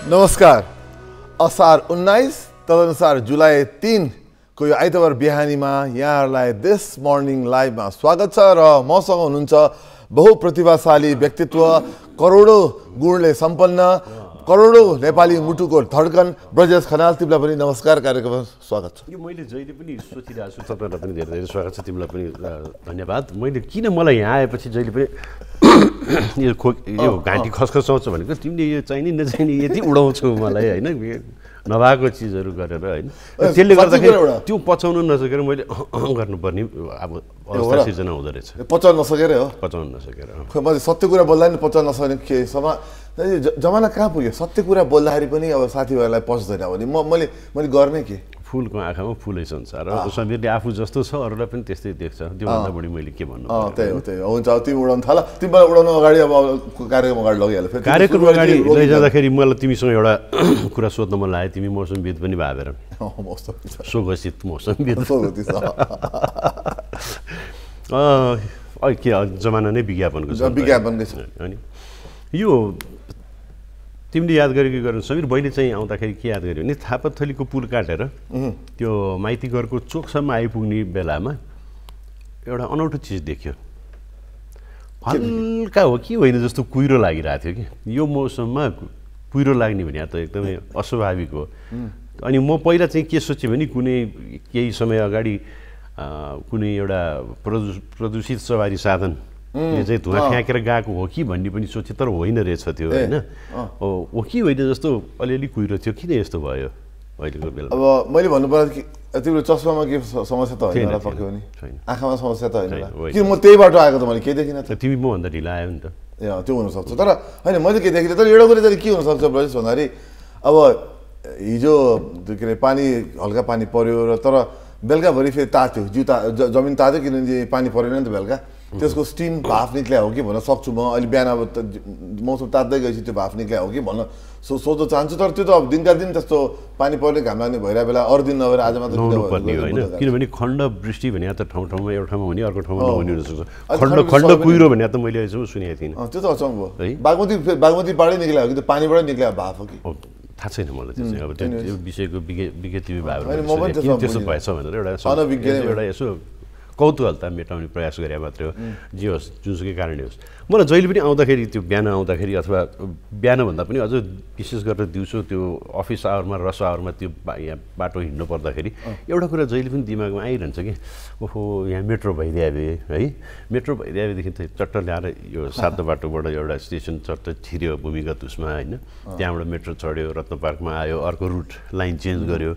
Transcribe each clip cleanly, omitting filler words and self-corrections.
नमस्कार। असार 19 तदनुसार जुलाई 3 को यो आइतबार बिहानीमा यहाँहरूलाई दिस मर्निङ लाइभमा स्वागत छ र मसँग हुनुहुन्छ बहुप्रतिभाशाली व्यक्तित्व, करोडौं गुणले सम्पन्न, करोडौं नेपाली मुटुको धड्कन ब्रजेश खनाल। तिमीलाई पनि नमस्कार, कार्यक्रममा स्वागत छ। यो मैले जहिले पनि सोचिरहेको छु, तपाईँलाई पनि धेरै धेरै स्वागत छ, तिमीलाई पनि धन्यवाद। मैले किन मलाई यहाँ आएपछि जहिले पनि यो घाँटी खसखस आउँछ भनेको तिमीले यो चाहिने नचाहिने यति उडाउँछौ मलाई होइन, नभएको चिजहरू गरेर होइन, त्यसले गर्दाखेरि त्यो पचाउनु नसकेर मैले गर्नुपर्ने अब अवस्था सिर्जना हुँदो रहेछ। पचाउन नसकेर हो, पचाउनु नसकेर। खै मैले सत्य कुरा बोल्दा नि पचाउन नसक्ने के जमाना कहाँ पुग्यो? सत्य कुरा बोल्दाखेरि पनि अब साथीभाइलाई पस्दैन भने मैले गर्ने के? फुलको आँखामा फुलै संसार। समीरले आफू जस्तो छ अरूलाई पनि त्यस्तै देख्छ, त्योभन्दा बढी मैले के भन्नु? त्यही हो, त्यही हो। हुन्छ, अब तिमी उडाउनु थाल। तिमीलाई उडाउनु अगाडि अब कार्यक्रम अगाडि लगिहाल्यो। कार्यक्रम अगाडि लैजाँदाखेरि मलाई तिमीसँग एउटा कुरा सोध्न मन लाग्यो। तिमी मौसमविद पनि भएर स्वघोषित मौसमविद। के जमाना नै विज्ञापनको छ, विज्ञापनकै छ। अनि यो तिमीले याद गरेको गर्नु समीर, बहिले चाहिँ आउँदाखेरि के याद गर्यो भने थापाथलीको पुल काटेर त्यो माइती घरको चोकसम्म आइपुग्ने बेलामा एउटा अनौठो चिज देख्यो। हल्का हो कि होइन जस्तो कुहिरो लागिरहेको थियो कि यो मौसममा कुहिरो लाग्ने भने त एकदमै अस्वाभाविक हो। अनि म पहिला चाहिँ के सोचेँ भने केही समय अगाडि कुनै एउटा प्रदूषित सवारी साधन चाहिँ धुवा फ्याँकेर गएको हो कि भन्ने पनि सोचेँ, तर होइन रहेछ त्यो होइन, हो कि होइन जस्तो अलिअलि कुहिरो थियो। किन यस्तो भयो अहिलेको बेला? अब मैले भन्नु पर्दा कि तिम्रो चस्मामा के समस्या त होइन होला, पक्कै पनि आँखामा समस्या त होइन होला कि? म त्यही बाटो आएको त मैले केही देखिनँ त। तिमी मभन्दा ढिला आयो नि त। ए त्यो हुनसक्छ, तर होइन मैले केही देखिनँ। तर एउटा कुरा चाहिँ के हुनसक्छ ब्रजेश भन्दाखेरि, अब हिजो के अरे पानी हल्का पानी पर्यो र तर बेलुकाभरि फेरि तात्यो, जमिन तात्यो, किनभने पानी परेन नि त बेलुका। त्यसको स्टिम भाफ निक्ल्या हो कि भन्न सक्छु म। अहिले बिहान अब मौसम तात्दै गएपछि त्यो भाफ निक्ल्या हो कि भन्न सोध्न चाहन्छु। तर त्यो त अब दिनका दिन त्यस्तो पानी पर्ने घाम लाग्ने भइरहेको बेला अरू दिन नभएर आज मात्र पर्ने होइन, किनभने खण्ड वृष्टि भने त ठाउँ ठाउँमा एउटा ठाउँमा हुने, अर्को ठाउँमा नहुने हुनसक्छ। खण्ड कुहिरो भने त मैले अहिलेसम्म सुनेको थिइनँ। त्यो त अचम्म हो। बागमतीबाटै निक्ल्या हो कि त्यो पानीबाटै निक्ल्या भाफ हो कि? थाहा छैन मलाई त्यो चाहिँ। अब त्यो विषयको विज्ञतिवी भावहरू किन त्यसो भएछ भनेर एउटा यसो कौतूहलता मेटाउने प्रयास गरे मात्रै हो। जे होस्, जुनसुकै कारणले होस्, मलाई जहिले पनि आउँदाखेरि त्यो बिहान आउँदाखेरि अथवा बिहानभन्दा पनि अझ विशेष गरेर दिउँसो त्यो अफिस आवरमा रस आवरमा त्यो यहाँ बाटो हिँड्नु पर्दाखेरि एउटा कुरा जहिले पनि दिमागमा आइरहन्छ कि ओहो यहाँ मेट्रो भइदिए है, मेट्रो भइदिएदेखि त चट्ट ल्याएर यो सातो बाटोबाट एउटा स्टेसन चट्ट छिर्यो भूमिगत उसमा होइन, त्यहाँबाट मेट्रो चढ्यो, रत्न पार्कमा आयो, अर्को रुट लाइन चेन्ज गर्यो,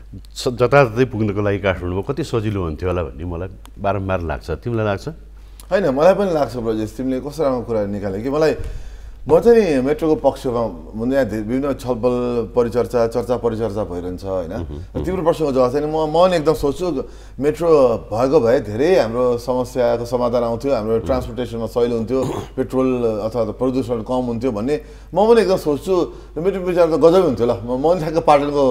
जताततै पुग्नको लागि काठमाडौँमा कति सजिलो हुन्थ्यो होला भन्ने मलाई बारम्बार लाग्छ। तिमीलाई लाग्छ? होइन, मलाई पनि लाग्छ ब्रजेश। तिमीले कस्तो राम्रो कुरा निकाल्यो कि मलाई। म चाहिँ मेट्रोको पक्षमा यहाँ विभिन्न छलफल चर्चा परिचर्चा भइरहन्छ होइन। तिम्रो प्रश्नको जवाब छैन। म एकदम सोच्छु मेट्रो भएको भए धेरै हाम्रो समस्याको समाधान आउँथ्यो, हाम्रो ट्रान्सपोर्टेसनमा सजिलो हुन्थ्यो, पेट्रोल अथवा प्रदूषण कम हुन्थ्यो भन्ने म पनि एकदम सोच्छु। मेट्रो विचार त गजबै हुन्थ्यो ल। म पनि ठ्याक्क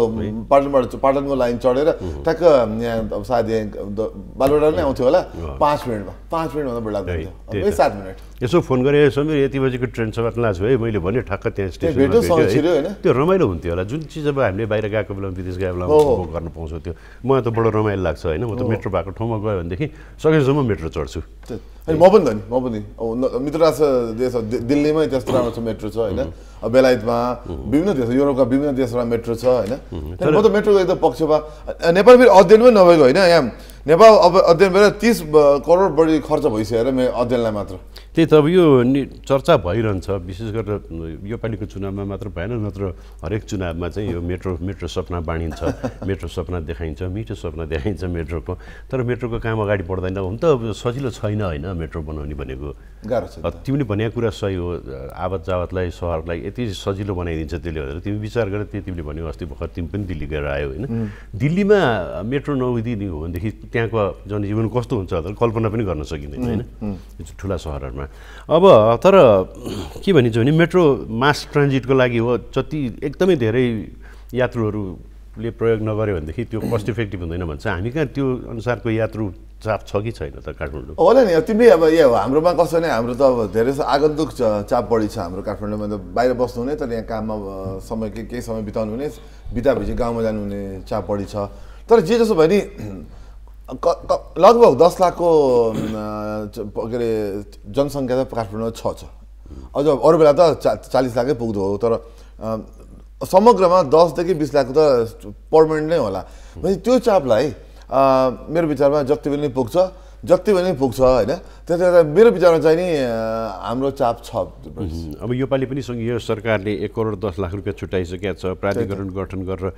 पाटनको लाइन चढेर ठ्याक्क यहाँ अब सायद यहाँ बालुवाडाँडा नै आउँथ्यो होला 5 मिनटमा। 5 मिनटभन्दा बढी लाग्दैन, 7 मिनट। यसो फोन गरेँ समीर यति बजीको ट्रेन छ छु है, मैले भने ठक्क त्यहाँ स्टेसन त्यो रमाइलो हुन्थ्यो होला। जुन चिज अब हामीले बाहिर गएको बेलामा विदेश गएको बेलामा गर्न पाउँछौँ त्यो मलाई त बडो रमाइलो लाग्छ होइन। म त मेट्रो भएको ठाउँमा गयो भनेदेखि सकेसम्म मेट्रो चढ्छु। म पनि त नि, म पनि मित्रराष्ट्र देश दिल्लीमै त्यस्तो राम्रो छ मेट्रो छ होइन। अब बेलायतमा विभिन्न देश, युरोपका विभिन्न देशमा मेट्रो छ होइन। म त मेट्रोको एकदम पक्षमा। नेपाल फेरि अध्ययन पनि नभएको होइन, यहाँ नेपाल अब अध्ययन भएर 30 करोड बढी खर्च भइसक्यो अध्ययनलाई मात्र। त्यही त अब यो चर्चा भइरहन्छ, विशेष गरेर यो पालिको चुनावमा मात्र भएन, नत्र हरेक चुनावमा चाहिँ यो मेट्रो सपना बाँडिन्छ, मेट्रो सपना देखाइन्छ, मिठो सपना देखाइन्छ मेट्रोको। तर मेट्रोको काम अगाडि बढ्दैन। हुन त सजिलो छैन होइन मेट्रो बनाउने भनेको, गाह्रो छ। तिमीले भनेको कुरा सही हो, आवत जावतलाई सहरलाई यति सजिलो बनाइदिन्छ त्यसले भनेर तिमी विचार गरेर तिमीले भन्यो अस्ति भर्खर तिमी पनि दिल्ली गएर आयो होइन। दिल्लीमा मेट्रो नहुँदिने हो भनेदेखि त्यहाँको जनजीवन कस्तो हुन्छ कल्पना पनि गर्न सकिँदैन होइन, ठुला सहरहरूमा। अब तर के भनिन्छ भने मेट्रो मास ट्रान्जिटको लागि हो, जति एकदमै धेरै यात्रुहरू ले प्रयोग नगर्यो भनेदेखि त्यो कस्ट इफेक्टिभ हुँदैन भन्छ। हामी कहाँ त्यो अनुसारको यात्रु चाप छ कि छैन त काठमाडौँ? होला नि, तिमीले अब यो हाम्रोमा कसो नै, हाम्रो त अब धेरै आगन्तुक चाप बढी छ हाम्रो काठमाडौँमा। त बाहिर बस्नु हुने, तर यहाँ काममा समय केही समय बिताउनु हुने, बिताएपछि गाउँमा जानुहुने चाप बढी छ। तर जे जसो भयो नि लगभग 10 लाखको के अरे जनसङ्ख्या त काठमाडौँमा छ। अझ अरू बेला त 40 लाखै पुग्दो हो, तर समग्रमा 10 देखि 20 लाखको त पर्मानेन्ट नै होला। त्यो चापलाई मेरो विचारमा जति पनि पुग्छ होइन। त्यसले गर्दा मेरो विचारमा चाहिँ नि हाम्रो चाप छ। अब योपालि पनि सङ्घीय सरकारले 1 करोड 10 लाख रुपियाँ छुट्याइसकेका छ, प्राधिकरण गठन गरेर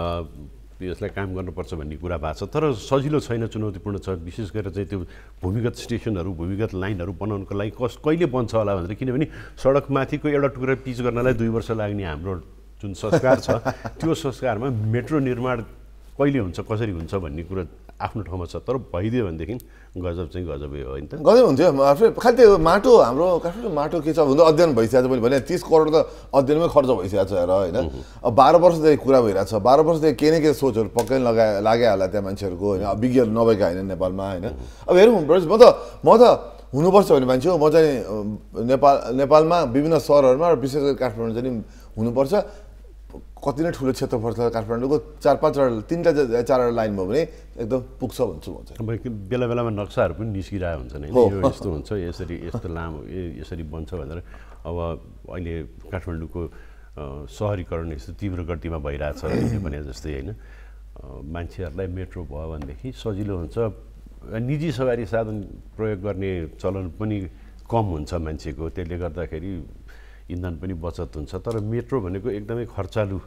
यसलाई काम गर्नुपर्छ भन्ने कुरा भएको छ। तर सजिलो छैन, चुनौतीपूर्ण छ। विशेष गरेर चाहिँ त्यो भूमिगत स्टेसनहरू, भूमिगत लाइनहरू बनाउनको लागि कहिले बन्छ होला भनेर, किनभने सडकमाथिको एउटा टुक्रा पिच गर्नलाई 2 वर्ष लाग्ने हाम्रो जुन संस्कार छ, त्यो संस्कारमा मेट्रो निर्माण कहिले हुन्छ, कसरी हुन्छ भन्ने कुरा आफ्नो ठाउँमा छ। तर भइदियो भनेदेखि गजब चाहिँ गजबै हो होइन त? गजब हुन्थ्यो। खालि त्यो माटो, हाम्रो काठमाडौँ माटो के छ भन्दा अध्ययन भइसकेको छ। मैले भने 30 करोड त अध्ययनमै खर्च भइसकेको छ हेर होइन। अब 12 वर्षदेखि कुरा भइरहेको छ। 12 वर्षदेखि के न के सोचहरू पक्कै लाग्यो होला त्यहाँ मान्छेहरूको होइन। अब विज्ञ नभएका होइन नेपालमा होइन। अब हेरौँ, म त हुनुपर्छ भन्ने मान्छे हो। म चाहिँ नेपालमा विभिन्न सहरहरूमा र विशेष गरी काठमाडौँ चाहिँ हुनुपर्छ। कति नै ठुलो क्षेत्रफल छ काठमाडौँको, 4-5 3टा 4वटा लाइन भयो भने एकदम पुग्छ भन्छु म चाहिँ। बेला बेलामा नक्साहरू पनि निस्किरहेको हुन्छन् होइन, यो यस्तो हुन्छ, यसरी यस्तो लामो यसरी बन्छ भनेर। अब अहिले काठमाडौँको सहरीकरण यस्तो तीव्र गतिमा भइरहेछ भने जस्तै होइन। मान्छेहरूलाई मेट्रो भयो भनेदेखि सजिलो हुन्छ। निजी सवारी साधन प्रयोग गर्ने चलन पनि कम हुन्छ मान्छेको, त्यसले गर्दाखेरि इन्धन पनि बचत हुन्छ। तर मेट्रो भनेको एकदमै खर्चालु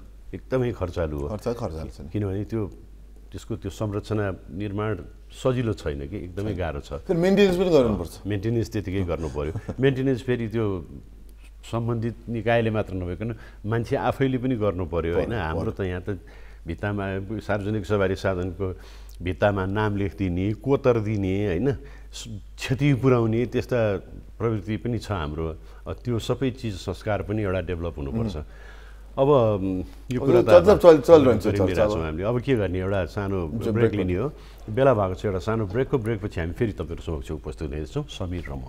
हो। खर्चालु छ, किनभने त्यसको त्यो संरचना निर्माण सजिलो छैन कि, एकदमै गाह्रो छ। मेन्टेनेन्स पनि गर्नुपर्छ। मेन्टेनेन्स त्यतिकै गर्नु पर्यो। मेन्टेनेन्स फेरि त्यो सम्बन्धित निकायले मात्र नभइकन मान्छे आफैले पनि गर्नु पर्यो होइन। हाम्रो त यहाँ त भित्तामा सार्वजनिक सवारी साधनको भित्तामा नाम लेखिदिने, कोतर दिने होइन, क्षति पुर्याउने त्यस्ता प्रवृत्ति पनि छ हाम्रो। त्यो सबै चिज संस्कार पनि एउटा डेभलप हुनुपर्छ। अब यो कुरा त चलिरहेछौँ हामीले। अब के गर्ने, एउटा सानो ब्रेक लिने हो, बेला भएको छ एउटा सानो ब्रेकको। ब्रेकपछि हामी फेरि तपाईँहरू समक्ष उपस्थित हुनेछौँ, समीर र म।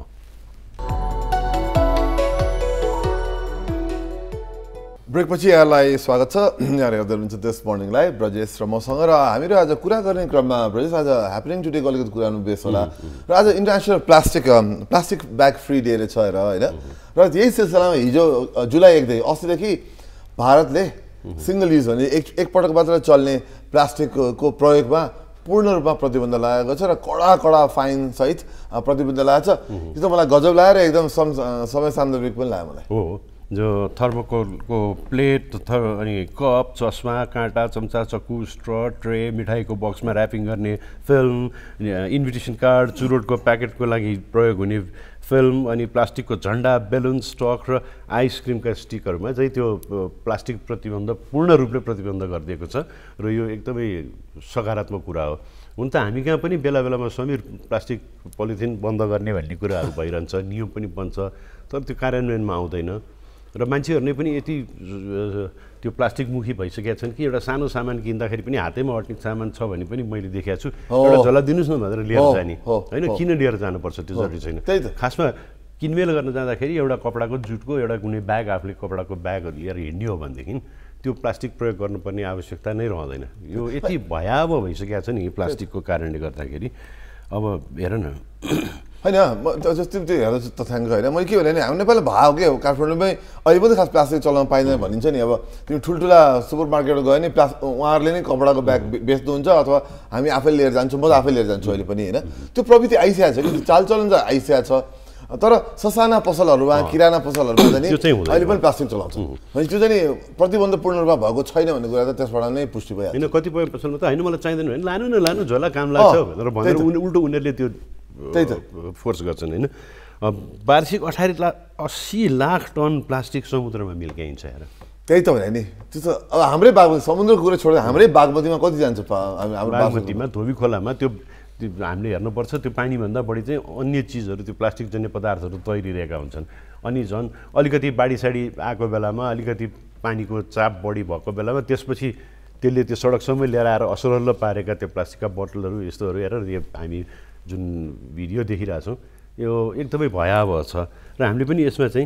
ब्रेकपछि यहाँलाई स्वागत छ। यहाँ हेर्दै हुनुहुन्छ दिस मर्निङ लाइभ, ब्रजेश र मसँग। र हामीहरू आज कुरा गर्ने क्रममा ब्रजेश, आज ह्यापनिङ टुडेको अलिकति कुरा गर्नु बेस होला। र आज international plastic bag free day छ हेर होइन। र यही सिलसिलामा हिजो जुलाई 1 देखि, अस्तिदेखि भारतले सिङ्गल युज भने एकपटक मात्र चल्ने प्लास्टिकको प्रयोगमा पूर्ण रूपमा प्रतिबन्ध लगाएको छ र कडा फाइन सहित प्रतिबन्ध लगाएको छ। त्यो त मलाई गजब लाग्यो र एकदम समय सान्दर्भिक पनि लाग्यो मलाई। हो, जो थर्मोकोलको प्लेट अनि कप, चस्मा, काँटा, चम्चा, चक्कु, स्ट्र, ट्रे, मिठाईको बक्समा ऱ्यापिङ गर्ने फिल्म, इन्भिटेसन कार्ड, चुरोटको प्याकेटको लागि प्रयोग हुने फिल्म, अनि प्लास्टिकको झन्डा, बेलुन, स्टक र आइसक्रिमका स्टिकहरूमा चाहिँ त्यो प्लास्टिक प्रतिबन्ध पूर्ण रूपले प्रतिबन्ध गरिदिएको छ। र यो एकदमै सकारात्मक कुरा हो। हुन त हामी कहाँ पनि बेला बेलामा समीर प्लास्टिक पोलिथिन बन्द गर्ने भन्ने कुराहरू भइरहन्छ, नियम पनि बन्छ, तर त्यो कार्यान्वयनमा आउँदैन। र मान्छेहरूले पनि यति त्यो प्लास्टिकमुखी भइसकेका छन् कि एउटा सानो सामान किन्दाखेरि पनि हातैमा अट्ने सामान छ भने पनि मैले देखेको छु, एउटा झोला दिनुहोस् न भनेर लिएर जाने होइन। किन लिएर जानुपर्छ, त्यो जरुरी छैन। खासमा किनमेल गर्न जाँदाखेरि एउटा कपडाको जुटको एउटा कुनै ब्याग, आफूले कपडाको ब्यागहरू लिएर हिँड्ने हो भनेदेखि त्यो प्लास्टिक प्रयोग गर्नुपर्ने आवश्यकता नै रहँदैन। यो यति भयावह भइसकेको छ नि प्लास्टिकको कारणले गर्दाखेरि। अब हेर न होइन, जस्तो त्यो हेर्दा तथ्याङ्क होइन। मैले के भने नि, हाम्रो नेपालमा भाव के हो, काठमाडौँमै अहिले पनि खास प्लास्टिक चलाउन पाइँदैन भनिन्छ नि। अब तिमी ठुल्ठुला सुपर मार्केटमा गयो नि, उहाँहरूले नै कपडाको ब्याग बेच्नुहुन्छ, अथवा हामी आफै लिएर जान्छौँ, म त आफै लिएर जान्छु अहिले पनि होइन। त्यो प्रवृत्ति आइसकेको छ कि, चालचलन चाहिँ आइसकेको छ। तर ससाना पसलहरूमा, किराना पसलहरूमा चाहिँ अहिले पनि प्लास्टिक चलाउँछ। त्यो चाहिँ प्रतिबन्ध पूर्ण रूपमा भएको छैन भन्ने कुरा त त्यसबाट नै पुष्टि भयो। होइन, कतिपय पसलमा त होइन मलाई चाहिँदैन भने लानु झोला काम लाग्छ भनेर उल्टो उनीहरूले त्यो त्यही त फोर्स गर्छन् होइन। वार्षिक 80 लाख टन प्लास्टिक समुद्रमा मिल्काइन्छ हेर। त्यही त भने नि, त्यो त अब हाम्रै बागमती, समुद्रको कुरा छोडेर हाम्रै बागमतीमा कति जान्छ? हाम्रो बागमतीमा, धोबी खोलामा त्यो हामीले हेर्नुपर्छ। त्यो पानीभन्दा बढी चाहिँ अन्य चिजहरू, त्यो प्लास्टिकजन्य पदार्थहरू तैरिरहेका हुन्छन्। अनि झन् अलिकति बाढी साडी आएको बेलामा, अलिकति पानीको चाप बढी भएको बेलामा त्यसपछि त्यसले त्यो सडकसम्म ल्याएर आएर असरल्ल पारेका त्यो प्लास्टिकका बोतलहरू यस्तोहरू हेरेर यो हामी जुन भिडियो देखिरहेछौँ यो एकदमै भयावह छ र हामीले पनि यसमा चाहिँ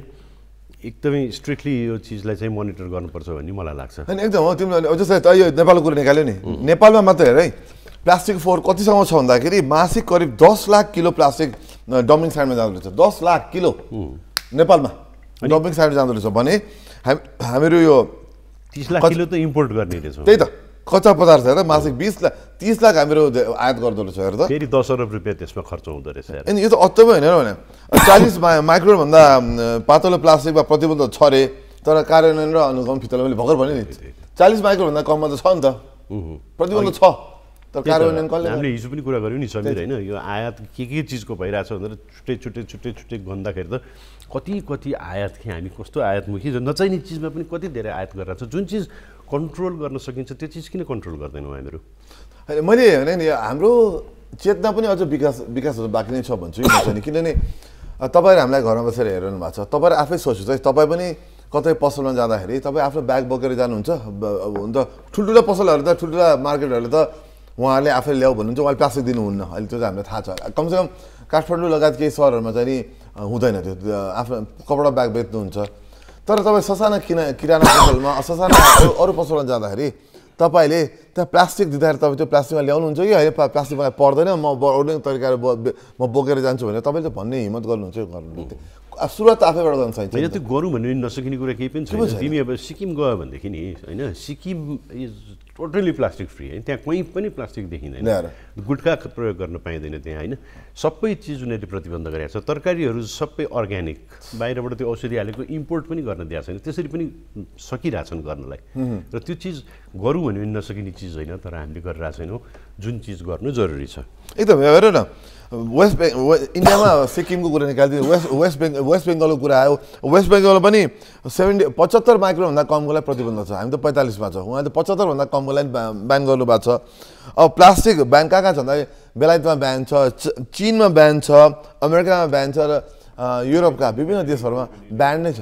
एकदमै स्ट्रिक्टली यो चिजलाई चाहिँ मोनिटर गर्नुपर्छ भन्ने मलाई लाग्छ। होइन एकदम हो, तिमीले जस्तै त यो नेपालको कुरा निकाल्यो नि, नेपालमा मात्रै हेर है प्लास्टिक फोहोर कतिसम्म छ भन्दाखेरि मासिक करिब 10 लाख किलो प्लास्टिक डम्पिङ साइडमा जाँदो रहेछ। 10 लाख किलो नेपालमा डम्पिङ साइडमा जाँदो रहेछ भने हामीहरू यो 30 लाख किलो त इम्पोर्ट गर्ने रहेछ। त्यही त कच्चा पदार्थ हेर मासिक 20 लाख 30 लाख हामीहरू आयात गर्दो रहेछ हेर त। फेरि 10 अरब रुपियाँ त्यसमा खर्च हुँदो रहेछ। अनि यो त अत्तमै होइन भने 40 माइक्रोनभन्दा पातलो प्लास्टिकमा प्रतिबन्ध छ रे, तर कार्यान्वयन र अनुगमन फितलो मैले भर्खर भने नि 40 माइक्रोभन्दा कममा त छ नि त प्रतिबन्ध छ, तर कार्यान्वयन कसले? हामीले हिजो पनि कुरा गऱ्यौँ नि समीर होइन, यो आयात के चिजको भइरहेछ भनेर छुट्टै गन्दाखेरि त कति आयात कि हामी कस्तो आयातमुखी नचाहिने चिजमा पनि कति धेरै आयात गरिरहेको छ। जुन चिज कन्ट्रोल गर्न सकिन्छ त्यो चिज किन कन्ट्रोल गर्दैनौँ हामीहरू? होइन मैले भने नि हाम्रो चेतना पनि अझ विकास बाँकी नै छ भन्छु नि, किनभने तपाईँहरू हामीलाई घरमा बसेर हेरिरहनु भएको छ, तपाईँहरू आफै सोच्नुहोस् है, तपाईँ पनि कतै पसलमा जाँदाखेरि तपाईँ आफ्नो ब्याग बोकेर जानुहुन्छ हुन त ठुल्ठुला पसलहरू त ठुल्ठुला मार्केटहरूले त उहाँहरूले आफै ल्याऊ भन्नुहुन्छ, उहाँले प्लास्टिक दिनुहुन्न, अहिले त्यो चाहिँ हामीलाई थाहा छ। कमसेकम काठमाडौँ लगायत केही सहरहरूमा चाहिँ नि हुँदैन त्यो, आफ्नो कपडा ब्याग बेच्नुहुन्छ। तर तपाईँ ससाना किराना पसलमा ससाना अरू पसलमा जाँदाखेरि तपाईँले त्यहाँ प्लास्टिक दिँदाखेरि तपाईँ त्यो प्लास्टिकमा ल्याउनुहुन्छ कि होइन प्लास्टिक मलाई पर्दैन म अरू तरिकाले म बोकेर जान्छु भनेर तपाईँले त भन्ने हिम्मत गर्नुहुन्छ यो गर्नु। सुरुवात आफैबाट गर्न सकिन्छ। होइन त्यो गरौँ भन्ने नसकिने कुरा केही पनि छैन। तिमी अब सिक्किम गयो भनेदेखि नि होइन, Sikkim is totally plastic free होइन, त्यहाँ कहीँ पनि प्लास्टिक देखिँदैन, गुटखा प्रयोग गर्न पाइँदैन त्यहाँ होइन, सबै चिज उनीहरूले प्रतिबन्ध गरेको छ। तरकारीहरू सबै अर्ग्यानिक, बाहिरबाट त्यो औषधि हालेको इम्पोर्ट पनि गर्न दिएको छैन, त्यसरी पनि सकिरहेछन् गर्नलाई। र त्यो चिज गरौँ भने पनि नसकिने चिज होइन, तर हामीले गरिरहेको छैनौँ, जुन चिज गर्नु जरुरी छ। एकदम हेर न, इन्डियामा सिक्किमको कुरा निकाल्थ्यो, वेस्ट बेङ्गलको कुरा आयो, वेस्ट बेङ्गलमा पनि 75 माइक्रोभन्दा कमकोलाई प्रतिबन्ध छ, हामी त 45मा छ, उहाँले त 75भन्दा कमकोलाई ब्यान गर्नुभएको छ। अब प्लास्टिक ब्यान कहाँ छ भन्दा बेलायतमा ब्यान छ, चिनमा ब्यान छ, अमेरिकामा ब्यान छ, र युरोपका विभिन्न देशहरूमा ब्यान नै छ।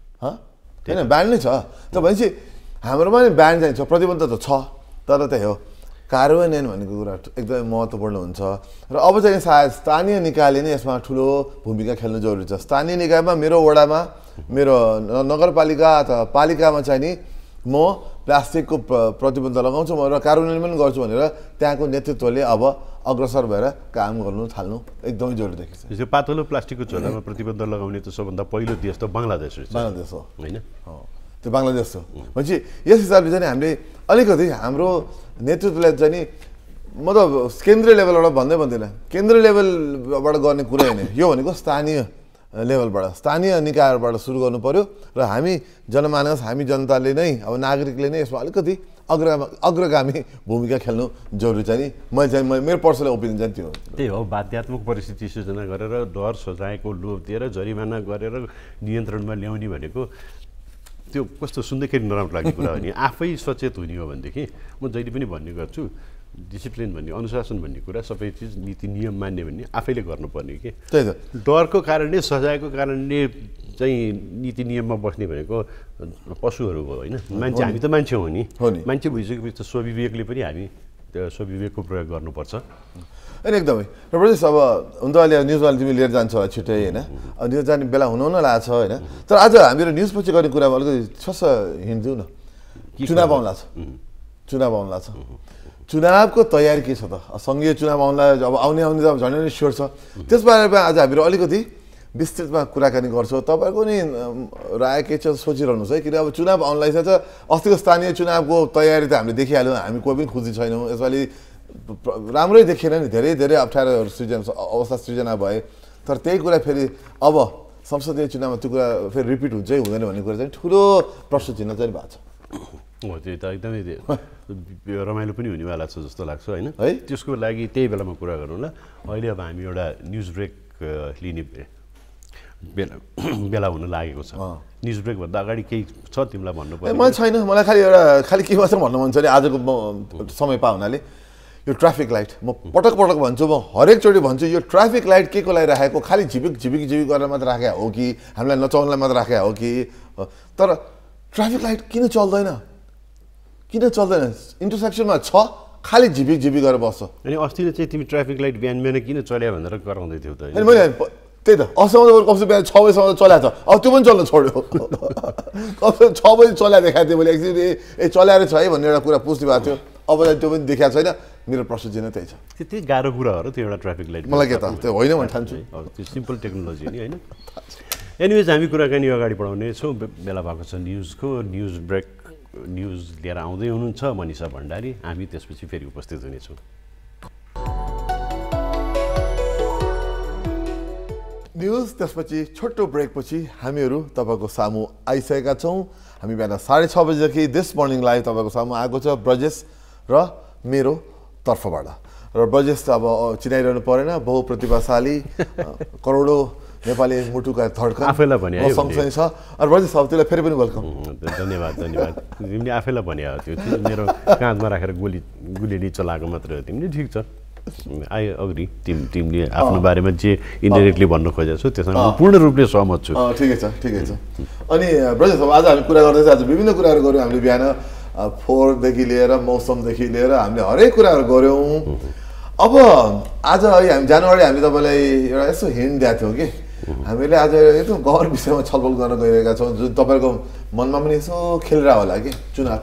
होइन ब्यान नै छ त भनेपछि हाम्रोमा नि ब्यान चाहिँ छ, प्रतिबन्ध त छ, तर त्यही हो कार्यान्वयन भनेको कुरा एकदमै महत्त्वपूर्ण हुन्छ। र अब चाहिँ सायद स्थानीय निकायले नै यसमा ठुलो भूमिका खेल्नु जरुरी छ। स्थानीय निकायमा मेरो वडामा मेरो नगरपालिका अथवा पालिकामा चाहिँ नि म प्लास्टिकको प्रतिबन्ध लगाउँछु र कार्यान्वयन पनि गर्छु भनेर त्यहाँको नेतृत्वले अब अग्रसर भएर काम गर्नु थाल्नु एकदमै जरुरी देखिन्छ। यो पातलो प्लास्टिकको झोलामा प्रतिबन्ध लगाउने त सबभन्दा पहिलो देश त बङ्गलादेश हो होइन, त्यो बङ्गलादेश हो। भनेपछि यस हिसाबले चाहिँ हामीले अलिकति हाम्रो नेतृत्वले चाहिँ नि म त केन्द्रीय लेभलबाट भन्दिनँ, केन्द्रीय लेभलबाट गर्ने कुरा होइन, यो भनेको स्थानीय लेभलबाट स्थानीय निकायबाट सुरु गर्नु पर्यो र हामी जनमानस हामी जनताले नै अब नागरिकले नै यसमा अलिकति अग्रगामी भूमिका खेल्नु जरुरी छ नि। मेरो पर्सनल ओपिनियन चाहिँ त्यो हो। त्यही हो, बाध्यात्मक परिस्थिति सृजना गरेर डर सजायको लोभ दिएर जरिमाना गरेर नियन्त्रणमा ल्याउने भनेको त्यो कस्तो सुन्दाखेरि नराम्रो लाग्ने कुरा हो नि। आफै सचेत हुने हो भनेदेखि म जहिले पनि भन्ने गर्छु, डिसिप्लिन भन्ने अनुशासन भन्ने कुरा सबै चिज नीति नियम मान्ने भन्ने आफैले गर्नुपर्ने के। त्यही त डरको कारणले सजायको कारणले चाहिँ नीति नियममा बस्ने भनेको पशुहरू हो होइन, मान्छे हामी त मान्छे हो नि, मान्छे भइसकेपछि त स्वविवेकले पनि हामी त्यो स्वविवेकको प्रयोग गर्नुपर्छ। होइन एकदमै र प्रदेश अब हुन त अहिले न्युजवाला तिमी लिएर जान्छ होला छिट्टै होइन, न्युज जाने बेला हुन लागेको छ होइन, तर आज हामीहरू न्युज पछि गर्ने कुरामा अलिकति छस हिँड्थ्यौँ न। चुनाव आउला छ, चुनावको तयारी के छ त? सङ्घीय चुनाव आउला, अब आउने त झन् नै स्योर छ, त्यसबारेमा आज हामीहरू अलिकति विस्तृतमा कुराकानी गर्छौँ। तपाईँको नि राय के छ सोचिरहनुहोस् है, किन अब चुनाव आउन लागिसकेको छ। अस्तिको स्थानीय चुनावको तयारी त हामीले देखिहाल्यौँ, हामी कोही पनि खुसी छैनौँ, यसपालि राम्रै देखिएन नि, धेरै धेरै अप्ठ्यारोहरू अवस्था सृजना भए। तर त्यही कुरा फेरि अब संसदीय चुनावमा त्यो कुरा फेरि रिपिट हुन्छ है हुँदैन भन्ने कुरा चाहिँ ठुलो प्रश्न चिन्ह चाहिँ भएको छ। हो त्यो त एकदमै रमाइलो पनि हुनेवाला छ जस्तो लाग्छ होइन है। त्यसको लागि त्यही बेलामा कुरा गरौँ ल। अहिले अब हामी एउटा न्युज ब्रेक लिने बेला हुन लागेको छ। न्युज ब्रेकभन्दा अगाडि केही छ तिमीलाई भन्नु पर्यो? मलाई छैन, मलाई खालि के मात्र भन्नु मन छ नि आजको समय पा हुनाले यो ट्राफिक लाइट म पटक भन्छु, म हरेकचोटि भन्छु यो ट्राफिक लाइट के को लागि राखेको, खालि झिपिक गरेर मात्र राखेको हो कि हामीलाई नचाउनलाई मात्र राखेको हो कि? तर ट्राफिक लाइट किन चल्दैन किन चल्दैन इन्टरसेक्सनमा छ खाली झिपिक झिपिक गरेर बस्छ अनि अस्ति चाहिँ तिमी ट्राफिक लाइट बिहान बिहान किन चल्या भनेर कराउँदै थियौ त अनि मैले त्यही त असम्म कस्तो बिहान 6 बजीसम्म चलाएको छ अब त्यो पनि चल्न छोड्यो कस्तो 6 बजी चलाए देखाएको थिएँ मैले एकचोटि चलाएर छ है भन्ने एउटा कुरा पुष्टि भएको थियो अब त्यो पनि देखाएको छैन मेरो प्रश्न चाहिँ त्यही छ त्यति गाह्रो कुरा हो र त्यो एउटा ट्राफिक लाइट मलाई के त त्यो होइन भने ठान्छु त्यो सिम्पल टेक्नोलोजी नि होइन एनिवेज हामी कुराकानी अगाडि बढाउने छौँ बेला भएको छ न्युजको न्युज ब्रेक न्युज लिएर आउँदै हुनुहुन्छ मनिषा भण्डारी हामी त्यसपछि फेरि उपस्थित हुनेछौँ न्युज त्यसपछि छोटो ब्रेकपछि हामीहरू तपाईँको सामु आइसकेका छौँ हामी बिहान 6:30 बजीदेखि दिस मर्निङ लाइभ तपाईँको सामु आएको छ ब्रजेश र मेरो तर्फबाट र ब्रजेश त अब चिनाइरहनु परेन बहुप्रतिभाशाली करोडौँ नेपाली मुटुका धड्कन आफैलाई भने सँगसँगै छ अनि ब्रजेश अब त्यसलाई फेरि पनि वेलकम धन्यवाद धन्यवाद तिमीले आफैलाई भने त्यो मेरो काँधमा राखेर गुली चलाएको मात्र हो तिमीले ठिक छ आई अग्री तिमीले आफ्नो बारेमा जे इन्डाइरेक्टली भन्न खोजेको छौ त्यसमा म पूर्ण रूपले सहमत छु ठिकै छ अनि ब्रजेश अब आज हामी कुरा गर्दैछ आज विभिन्न कुराहरू गऱ्यौँ हामीले बिहान फोहोरदेखि लिएर मौसमदेखि लिएर हामीले हरेक कुराहरू गऱ्यौँ अब आज है हामी जानुअगाडि हामी तपाईँलाई एउटा यसो हिन्ट दिएको थियौँ कि हामीले आज एकदम गहन विषयमा छलफल गर्न गइरहेका छौँ जुन तपाईँको मनमा पनि यसो खेलिरह होला कि चुनाव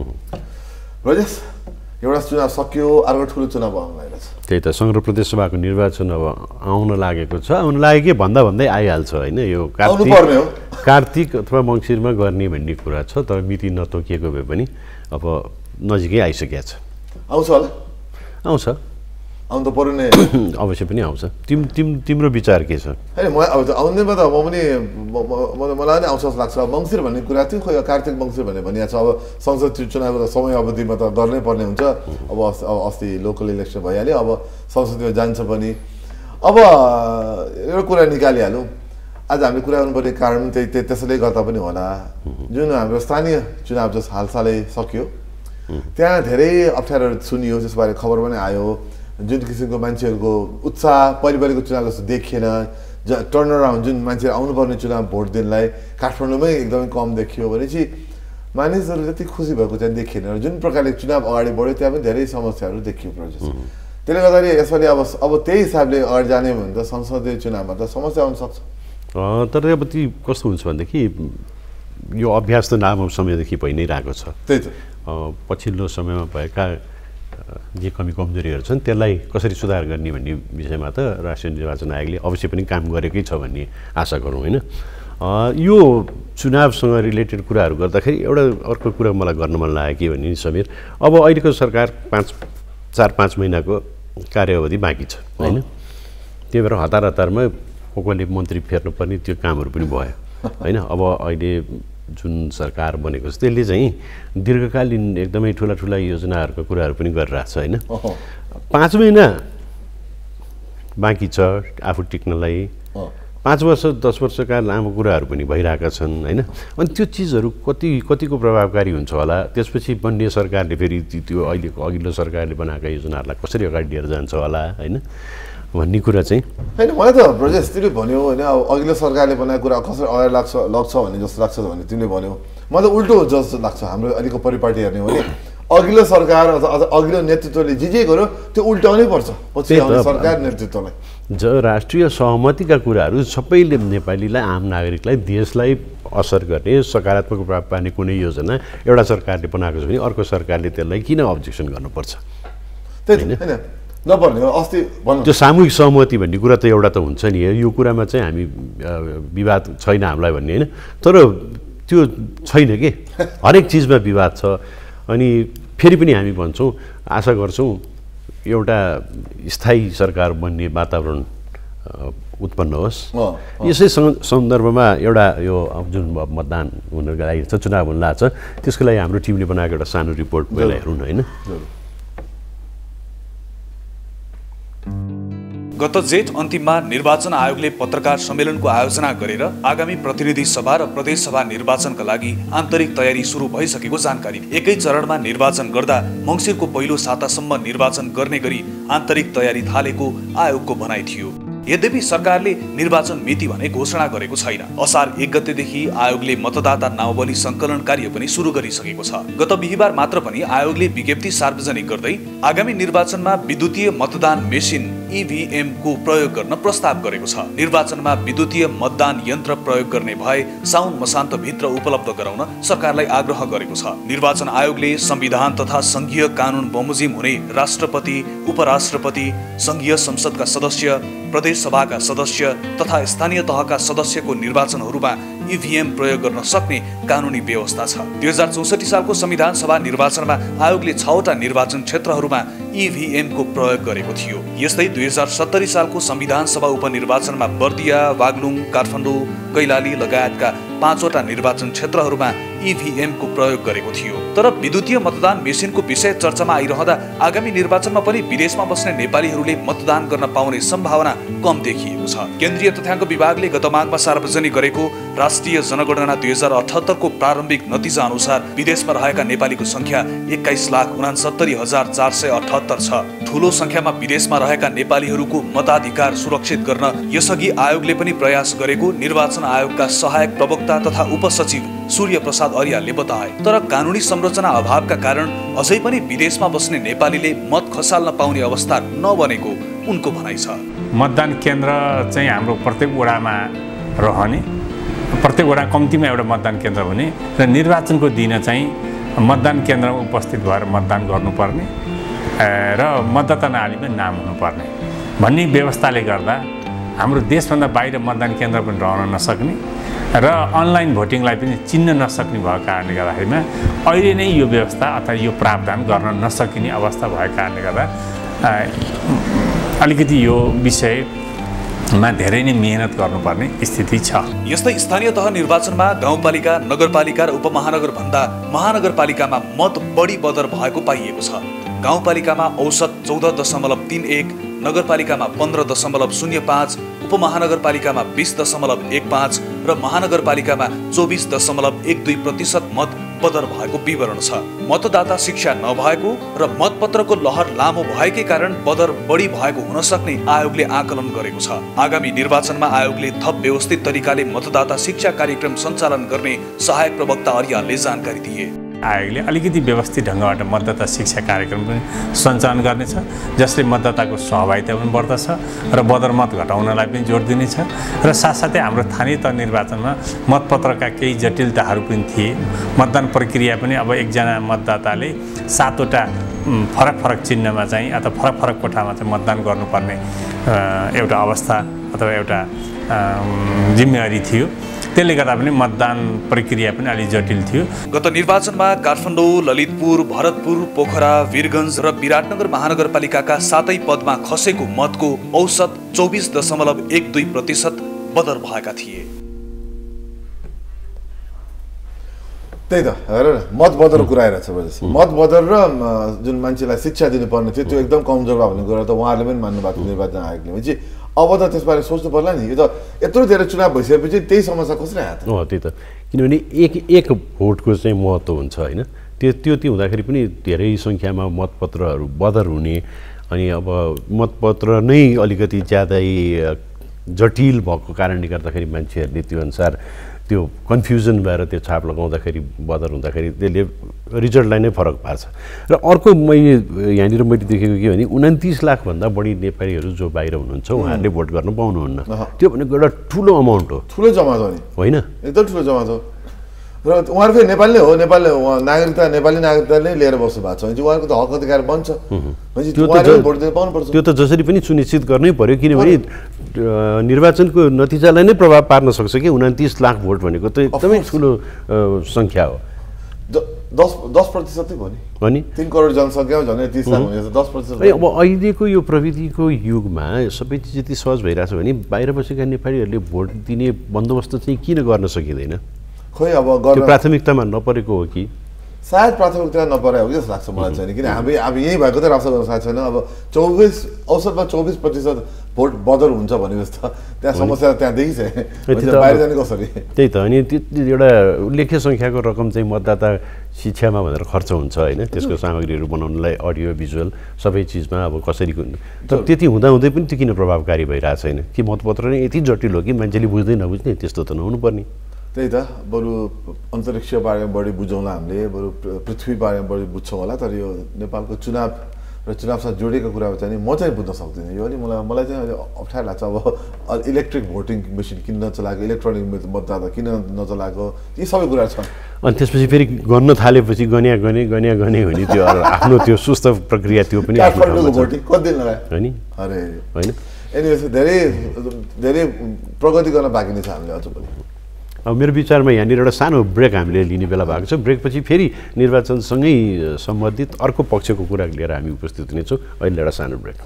ब्रजेश एउटा चुनाव सकियो अर्को ठुलो चुनाव आउन लागेको छ त्यही त संघ प्रदेश सभाको निर्वाचन अब आउन लागेको छ आउन लागेकै भन्दै आइहाल्छ होइन यो कार्तिक अथवा मङ्सिरमा गर्ने भन्ने कुरा छ तर मिति नतोकिएको भए पनि अब नजिकै आइसकेको छ आउँछ होला आउँछ आउनु त पर्यो नै अवश्य पनि आउँछ तिम्रो विचार के छ होइन म अब आउनेमा त म पनि मलाई पनि आउँछ जस्तो लाग्छ मङ्सिर भन्ने कुरा थियो खोइ कार्तिक मङ्सिर भन्ने भनिएको छ अब संसद चुनावको त समय अवधिमा त गर्नै पर्ने हुन्छ अब अस्ति लोकल इलेक्सन भइहाल्यो अब संसदमा जान्छ पनि अब एउटा कुरा निकालिहालौँ आज हामीले कुरा गर्नुपर्ने कारण त्यसैले गर्दा पनि होला जुन हाम्रो स्थानीय चुनाव जस हालसालै सक्यो त्यहाँ धेरै अप्ठ्यारोहरू सुनियो त्यसबारे खबर पनि आयो जुन किसिमको मान्छेहरूको उत्साह पहिलेको चुनाव जस्तो देखिएन टर्न अराउन्ड जुन मान्छे आउनुपर्ने चुनाव भोट दिनलाई काठमाडौँमै एकदमै कम देखियो भनेपछि मानिसहरू जति खुसी भएको चाहिँ देखिएन र जुन प्रकारले चुनाव अगाडि बढ्यो त्यहाँ पनि धेरै समस्याहरू देखियो प्रोजेस त्यसले गर्दाखेरि यसपालि अब त्यही हिसाबले अगाडि जाने हो भने त संसदीय चुनावमा त समस्या आउन सक्छ तर अब ती कस्तो हुन्छ भनेदेखि यो अभ्यास त लामो समयदेखि भइ नै रहेको छ त्यही त पछिल्लो समयमा भएका जे कमी कमजोरीहरू छन् त्यसलाई कसरी सुधार गर्ने भन्ने विषयमा त राष्ट्रिय निर्वाचन आयोगले अवश्य पनि काम गरेकै छ भन्ने आशा गरौँ होइन यो चुनावसँग रिलेटेड कुराहरू गर्दाखेरि एउटा अर्को कुरा मलाई गर्न मन लाग्यो के भने समीर अब अहिलेको सरकार 4-5 महिनाको कार्यावधि बाँकी छ होइन त्यही भएर हतारमा कसले मन्त्री फेर्नुपर्ने त्यो कामहरू पनि भयो होइन अब अहिले जुन सरकार बनेको छ त्यसले चाहिँ दीर्घकालीन एकदमै ठुला योजनाहरूको कुराहरू पनि गरिरहेको छ होइन 5 महिना बाँकी छ आफू टिक्नलाई 5 वर्ष 10 वर्षका लामो कुराहरू पनि भइरहेका छन् होइन अनि त्यो चिजहरू कतिको प्रभावकारी हुन्छ होला त्यसपछि बन्ने सरकारले फेरि त्यो अघिल्लो सरकारले बनाएका योजनाहरूलाई कसरी अगाडि लिएर जान्छ होला होइन भन्ने कुरा चाहिँ होइन मलाई त ब्रजेश तिमीले भन्यो होइन अब अघिल्लो सरकारले बनाएको कुरा कसरी अगाडि लाग्छ भन्ने जस्तो लाग्छ भने तिमीले भन्यो मलाई उल्टो जस्तो लाग्छ हाम्रो अहिलेको परिपाटी हेर्ने हो भने अघिल्लो सरकार अथवा अघिल्लो नेतृत्वले जे गर्यो त्यो उल्टाउनै पर्छ पछि आउने सरकार नेतृत्वलाई राष्ट्रिय सहमतिका कुराहरू सबैले नेपालीलाई आम नागरिकलाई देशलाई असर गर्ने सकारात्मक प्रभाव पार्ने कुनै योजना एउटा सरकारले बनाएको छ भने अर्को सरकारले त्यसलाई किन अब्जेक्सन गर्नुपर्छ त्यही होइन नपर्ने हो अस्ति त्यो सामूहिक सहमति भन्ने कुरा त एउटा त हुन्छ नि यो कुरामा चाहिँ हामी विवाद छैन हामीलाई भन्ने होइन तर त्यो छैन के हरेक चिजमा विवाद छ अनि फेरि पनि हामी भन्छौँ आशा गर्छौँ एउटा स्थायी सरकार बन्ने वातावरण उत्पन्न होस् यसै सन्दर्भमा एउटा यो जुन मतदान हुन लागेको छ चुनाव हुन लाग्छ त्यसको लागि हाम्रो टिमले बनाएको एउटा सानो रिपोर्ट पहिला हेरौँ न होइन गत जेठ अन्तिममा निर्वाचन आयोगले पत्रकार सम्मेलनको आयोजना गरेर आगामी प्रतिनिधि सभा र प्रदेश सभा निर्वाचनका लागि आन्तरिक तयारी सुरु भइसकेको जानकारी एकै चरणमा निर्वाचन गर्दा मङ्सिरको पहिलो सातासम्म निर्वाचन गर्ने गरी आन्तरिक तयारी थालेको आयोगको भनाइ थियो। यद्यपि सरकारले निर्वाचन मिति भने घोषणा गरेको छैन। असार 1 गतेदेखि आयोगले मतदाता नामावली संकलन कार्य पनि सुरु गरिसकेको छ। गत बिहीबार मात्र पनि आयोगले विज्ञप्ति सार्वजनिक गर्दै आगामी निर्वाचनमा विद्युतीय मतदान मेसिन EVM को प्रयोग गर्न प्रस्ताव गरेको छ। निर्वाचनमा विद्युतीय मतदान यन्त्र प्रयोग गर्ने भए साउन मसान्त भित्र उपलब्ध गराउन सरकारलाई आग्रह गरेको छ। निर्वाचन आयोगले संविधान तथा संघीय कानून बमोजिम हुने राष्ट्रपति, उपराष्ट्रपति, संघीय संसदका सदस्य, प्रदेश सभाका सदस्य तथा स्थानीय तहका सदस्यको निर्वाचनहरूमा EVM प्रयोग गर्न सक्ने कानुनी व्यवस्था छ। 2064 सालको संविधान सभा निर्वाचनमा आयोगले 6 वटा निर्वाचन क्षेत्रहरूमा EVM को प्रयोग गरेको थियो। यस्तै 2070 सालको संविधान सभा उपनिर्वाचनमा बर्दिया, बागलुङ, काठमाडौँ, कैलाली लगायतका 5 वटा निर्वाचन क्षेत्रहरूमा EVM को प्रयोग गरेको थियो। तर विद्युतीय मतदान मेसिनको विषय चर्चामा आइरहँदा आगामी निर्वाचनमा पनि विदेशमा बस्ने नेपालीहरूले मतदान गर्न पाउने सम्भावना कम देखिएको छ। केन्द्रीय तथ्याङ्क विभागले गत माघमा सार्वजनिक गरेको राष्ट्रिय जनगणना 2078 को प्रारम्भिक नतिजा अनुसार विदेशमा रहेका नेपालीको संख्या 21,69,478 छ। ठूलो संख्यामा विदेशमा रहेका नेपालीहरूको मताधिकार सुरक्षित गर्न यसअघि आयोगले पनि प्रयास गरेको निर्वाचन आयोगका सहायक प्रवक्ता तथा उपसचिव सूर्य प्रसाद अर्यालले बताए। तर कानुनी संरचना अभावका कारण अझै पनि विदेशमा बस्ने नेपालीले मत खसाल्न पाउने अवस्था नबनेको उनको भनाइ छ। मतदान केन्द्र चाहिँ हाम्रो प्रत्येक वडामा रहने, प्रत्येक वडा कम्तीमा एउटा मतदान केन्द्र हुने र निर्वाचनको दिन चाहिँ मतदान केन्द्रमा उपस्थित भएर मतदान गर्नुपर्ने र मतदाता नालीमा नाम हुनुपर्ने भन्ने व्यवस्थाले गर्दा हाम्रो देशभन्दा बाहिर मतदान केन्द्र पनि रहन नसक्ने र अनलाइन भोटिङलाई पनि चिन्न नसक्ने भएको कारणले गर्दाखेरिमा अहिले नै यो व्यवस्था अथवा यो प्रावधान गर्न नसकिने अवस्था भएको कारणले गर्दा अलिकति यो विषयमा धेरै नै मेहनत गर्नुपर्ने स्थिति छ। यस्तै स्थानीय तह निर्वाचनमा गाउँपालिका, नगरपालिका र उपमहानगर भन्दा महानगरपालिकामा मत बढी बदर भएको पाइएको छ। गाउँपालिकामा औसत 14.31, नगरपालिकामा 15.05, उपमहानगरपालिकामा 20.15 र महानगरपालिकामा 24.12% मत बदर भएको विवरण छ। मतदाता शिक्षा नभएको र मतपत्रको लहर लामो भएकै कारण बदर बढी भएको हुन सक्ने आयोगले आकलन गरेको छ। आगामी निर्वाचनमा आयोगले थप व्यवस्थित तरिकाले मतदाता शिक्षा कार्यक्रम सञ्चालन गर्ने सहायक प्रवक्ता अर्यालले जानकारी दिए। आयोगले अलिकति व्यवस्थित ढङ्गबाट मतदाता शिक्षा कार्यक्रम पनि सञ्चालन गर्नेछ, जसले मतदाताको सहभागिता पनि बढ्दछ र बदर मत घटाउनलाई पनि जोड दिनेछ र साथसाथै हाम्रो स्थानीय तह निर्वाचनमा मतपत्रका केही जटिलताहरू पनि थिए। मतदान प्रक्रिया पनि अब एकजना मतदाताले 7 वटा फरक फरक चिन्हमा चाहिँ अथवा फरक फरक कोठामा चाहिँ मतदान गर्नुपर्ने एउटा अवस्था अथवा एउटा जिम्मेवारी थियो। त्यसले गर्दा पनि मतदान प्रक्रिया पनि अलि जटिल थियो। गत निर्वाचनमा काठमाडौँ, ललितपुर, भरतपुर, पोखरा, वीरगञ्ज र विराटनगर महानगरपालिकाका 7 पदमा खसेको मतको औसत 24.12% बदर भएका थिए। त्यही त हेर न, मत बदर कुरा आइरहेछ। मत बदर र जुन मान्छेलाई शिक्षा दिनुपर्ने थियो त्यो एकदम कमजोर भयो भन्ने कुरा त उहाँहरूले पनि मान्नुभएको निर्वाचन आयोगले भनेपछि अब त त्यसबारे सोच्नु पर्ला नि। यो त यत्रो धेरै चुनाव भइसकेपछि त्यही समस्या कसरी आयो त? त्यही त, किनभने एक भोटको चाहिँ महत्त्व हुन्छ होइन। त्यो हुँदाखेरि पनि धेरै सङ्ख्यामा मतपत्रहरू बदर हुने, अनि अब मतपत्र नै अलिकति ज्यादै जटिल भएको कारणले गर्दाखेरि मान्छेहरूले त्यो अनुसार त्यो कन्फ्युजन भएर त्यो छाप लगाउँदाखेरि बदर हुँदाखेरि त्यसले रिजल्टलाई नै फरक पार्छ। र अर्को यहाँनिर मैले देखेको के भने 29 लाखभन्दा बढी नेपालीहरू जो बाहिर हुनुहुन्छ उहाँहरूले भोट गर्न पाउनुहुन्न। त्यो भनेको एउटा ठुलो अमाउन्ट हो, ठुलो जमात हो नि, होइन? एकदम ठुलो जमात हो। र उहाँहरू फेरि नेपाली हो, नेपाली नेपाली नागरिकताले लिएर बस्नु भएको छ भने उहाँहरूको त हक अधिकार बन्छ। त्यो त जसरी पनि सुनिश्चित गर्नै पर्यो, किनभने निर्वाचनको नतिजालाई नै प्रभाव पार्न सक्छ कि 29 लाख भोट भनेको त एकदमै ठुलो सङ्ख्या हो। 10% हो नि, 3 करोड जनसङ्ख्या झन् 30 लाख हुने 10%। अब अहिलेको यो प्रविधिको युगमा सबै चिज यति सहज भइरहेछ भने बाहिर बसेका नेपालीहरूले भोट दिने बन्दोबस्त चाहिँ किन गर्न सकिँदैन? खोइ अब त्यो प्राथमिकतामा नपरेको हो कि? सायद प्राथमिकता नपरे हो कि जस्तो लाग्छ मलाई चाहिँ किन हामी अब यही भएको त रक्षा गर्न सकेको छैन अब 24 औसतमा 24% भोट बदर हुन्छ भने जस्तो त्यहाँ समस्या त्यहाँ देखिन्छ बाहिर जाने कसरी त्यही त अनि एउटा उल्लेख्य सङ्ख्याको रकम चाहिँ मतदाता शिक्षामा भनेर खर्च हुन्छ होइन त्यसको सामग्रीहरू बनाउनलाई अडियो भिजुअल सबै चिजमा अब कसरी तर त्यति हुँदाहुँदै पनि त्यो किन प्रभावकारी भइरहेको छैन कि मतपत्र नै यति जटिल हो कि मान्छेले बुझ्दै नबुझ्ने त्यस्तो त नहुनुपर्ने त्यही त बरु अन्तरिक्ष बारेमा बढी बुझौँला हामीले बरु पृथ्वी बारेमा बढी बुझ्छौँ होला तर यो नेपालको चुनाव र चुनावसँग जोडिएको कुरा चाहिँ म चाहिँ बुझ्न सक्दिनँ यो अनि मलाई चाहिँ अहिले अप्ठ्यारो लाग्छ अब इलेक्ट्रिक भोटिङ मेसिन किन नचलाएको इलेक्ट्रोनिक मतदाता किन नचलाएको यी सबै कुरा छन् अनि त्यसपछि फेरि गर्न थालेपछि गन्या गने हुने त्यो आफ्नो त्यो सुस्त प्रक्रिया त्यो पनि भोटिङ कति दिन लगायो होइन अरे होइन एनिवेज धेरै धेरै प्रगति गर्न बाँकी नै छ हामीले अझ पनि अब मेरो विचारमा यहाँनिर एउटा सानो ब्रेक हामीले लिने बेला भएको छ ब्रेकपछि फेरि निर्वाचनसँगै सम्बन्धित अर्को पक्षको कुरा लिएर हामी उपस्थित हुनेछौँ अहिले एउटा सानो ब्रेक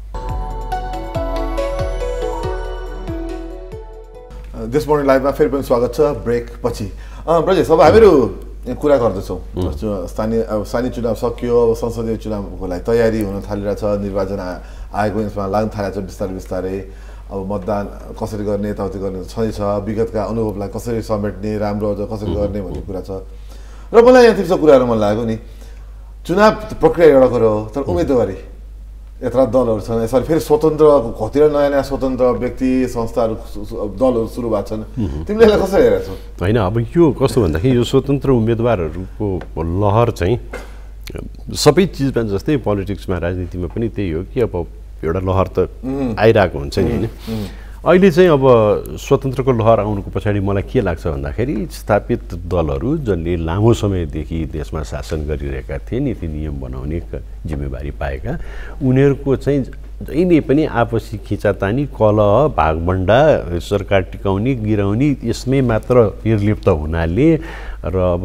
दिस मर्निङ लाइभमा फेरि पनि स्वागत छ ब्रेकपछि ब्रजेश अब हामीहरू कुरा गर्दैछौँ स्थानीय चुनाव सकियो अब संसदीय चुनावको लागि तयारी हुन थालिरहेछ निर्वाचन आयोगको यसमा लाग्न थालेको छ बिस्तारै अब मतदान कसरी गर्ने यताउति गर्ने छँदैछ विगतका अनुभवलाई कसरी समेट्ने राम्रो अझ कसरी गर्ने भन्ने कुरा छ र मलाई यहाँ त्यस्तो कुराहरू मन लागेको नि चुनाव प्रक्रिया एउटा कुरो हो तर उम्मेदवारी यत्र दलहरू छन् यसरी फेरि स्वतन्त्र कतिवटा नयाँ स्वतन्त्र व्यक्ति संस्थाहरू दलहरू सुरु भएको छन् तिमीले यसलाई कसरी हेरेको छौ होइन अब यो कस्तो भन्दाखेरि यो स्वतन्त्र उम्मेदवारहरूको लहर चाहिँ सबै चिजमा जस्तै पोलिटिक्समा राजनीतिमा पनि त्यही हो कि अब एउटा लहर त आइरहेको हुन्छ नि होइन अहिले चाहिँ अब स्वतन्त्रको लहर आउनुको पछाडि मलाई के लाग्छ भन्दाखेरि स्थापित दलहरू जसले लामो समयदेखि देशमा शासन गरिरहेका थिए नीति नियम बनाउने जिम्मेवारी पाएका उनीहरूको चाहिँ जहिले पनि आपसी खिचातानी कलह भागभण्डा सरकार टिकाउने गिराउने यसमै मात्र निर्लिप्त हुनाले र अब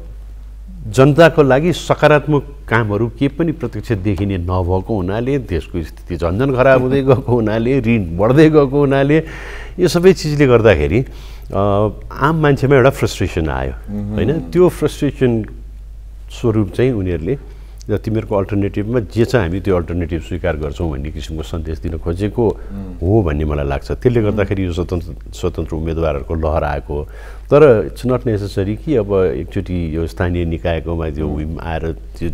जनताको लागि सकारात्मक कामहरू के पनि प्रत्यक्ष देखिने नभएको हुनाले देशको स्थिति झन्झन खराब हुँदै गएको हुनाले ऋण बढ्दै गएको हुनाले यो सबै चिजले गर्दाखेरि आम मान्छेमा एउटा फ्रस्ट्रेसन आयो होइन त्यो फ्रस्ट्रेसन स्वरूप चाहिँ उनीहरूले तिमीहरूको अल्टरनेटिभमा जे छ हामी त्यो अल्टरनेटिभ स्वीकार गर्छौँ भन्ने किसिमको सन्देश दिन खोजेको हो भन्ने मलाई लाग्छ त्यसले गर्दाखेरि यो स्वतन्त्र उम्मेदवारहरूको लहर आएको तर इट्स नट नेसेसरी कि अब एकचोटि यो स्थानीय निकायकोमा त्यो विम आएर त्यो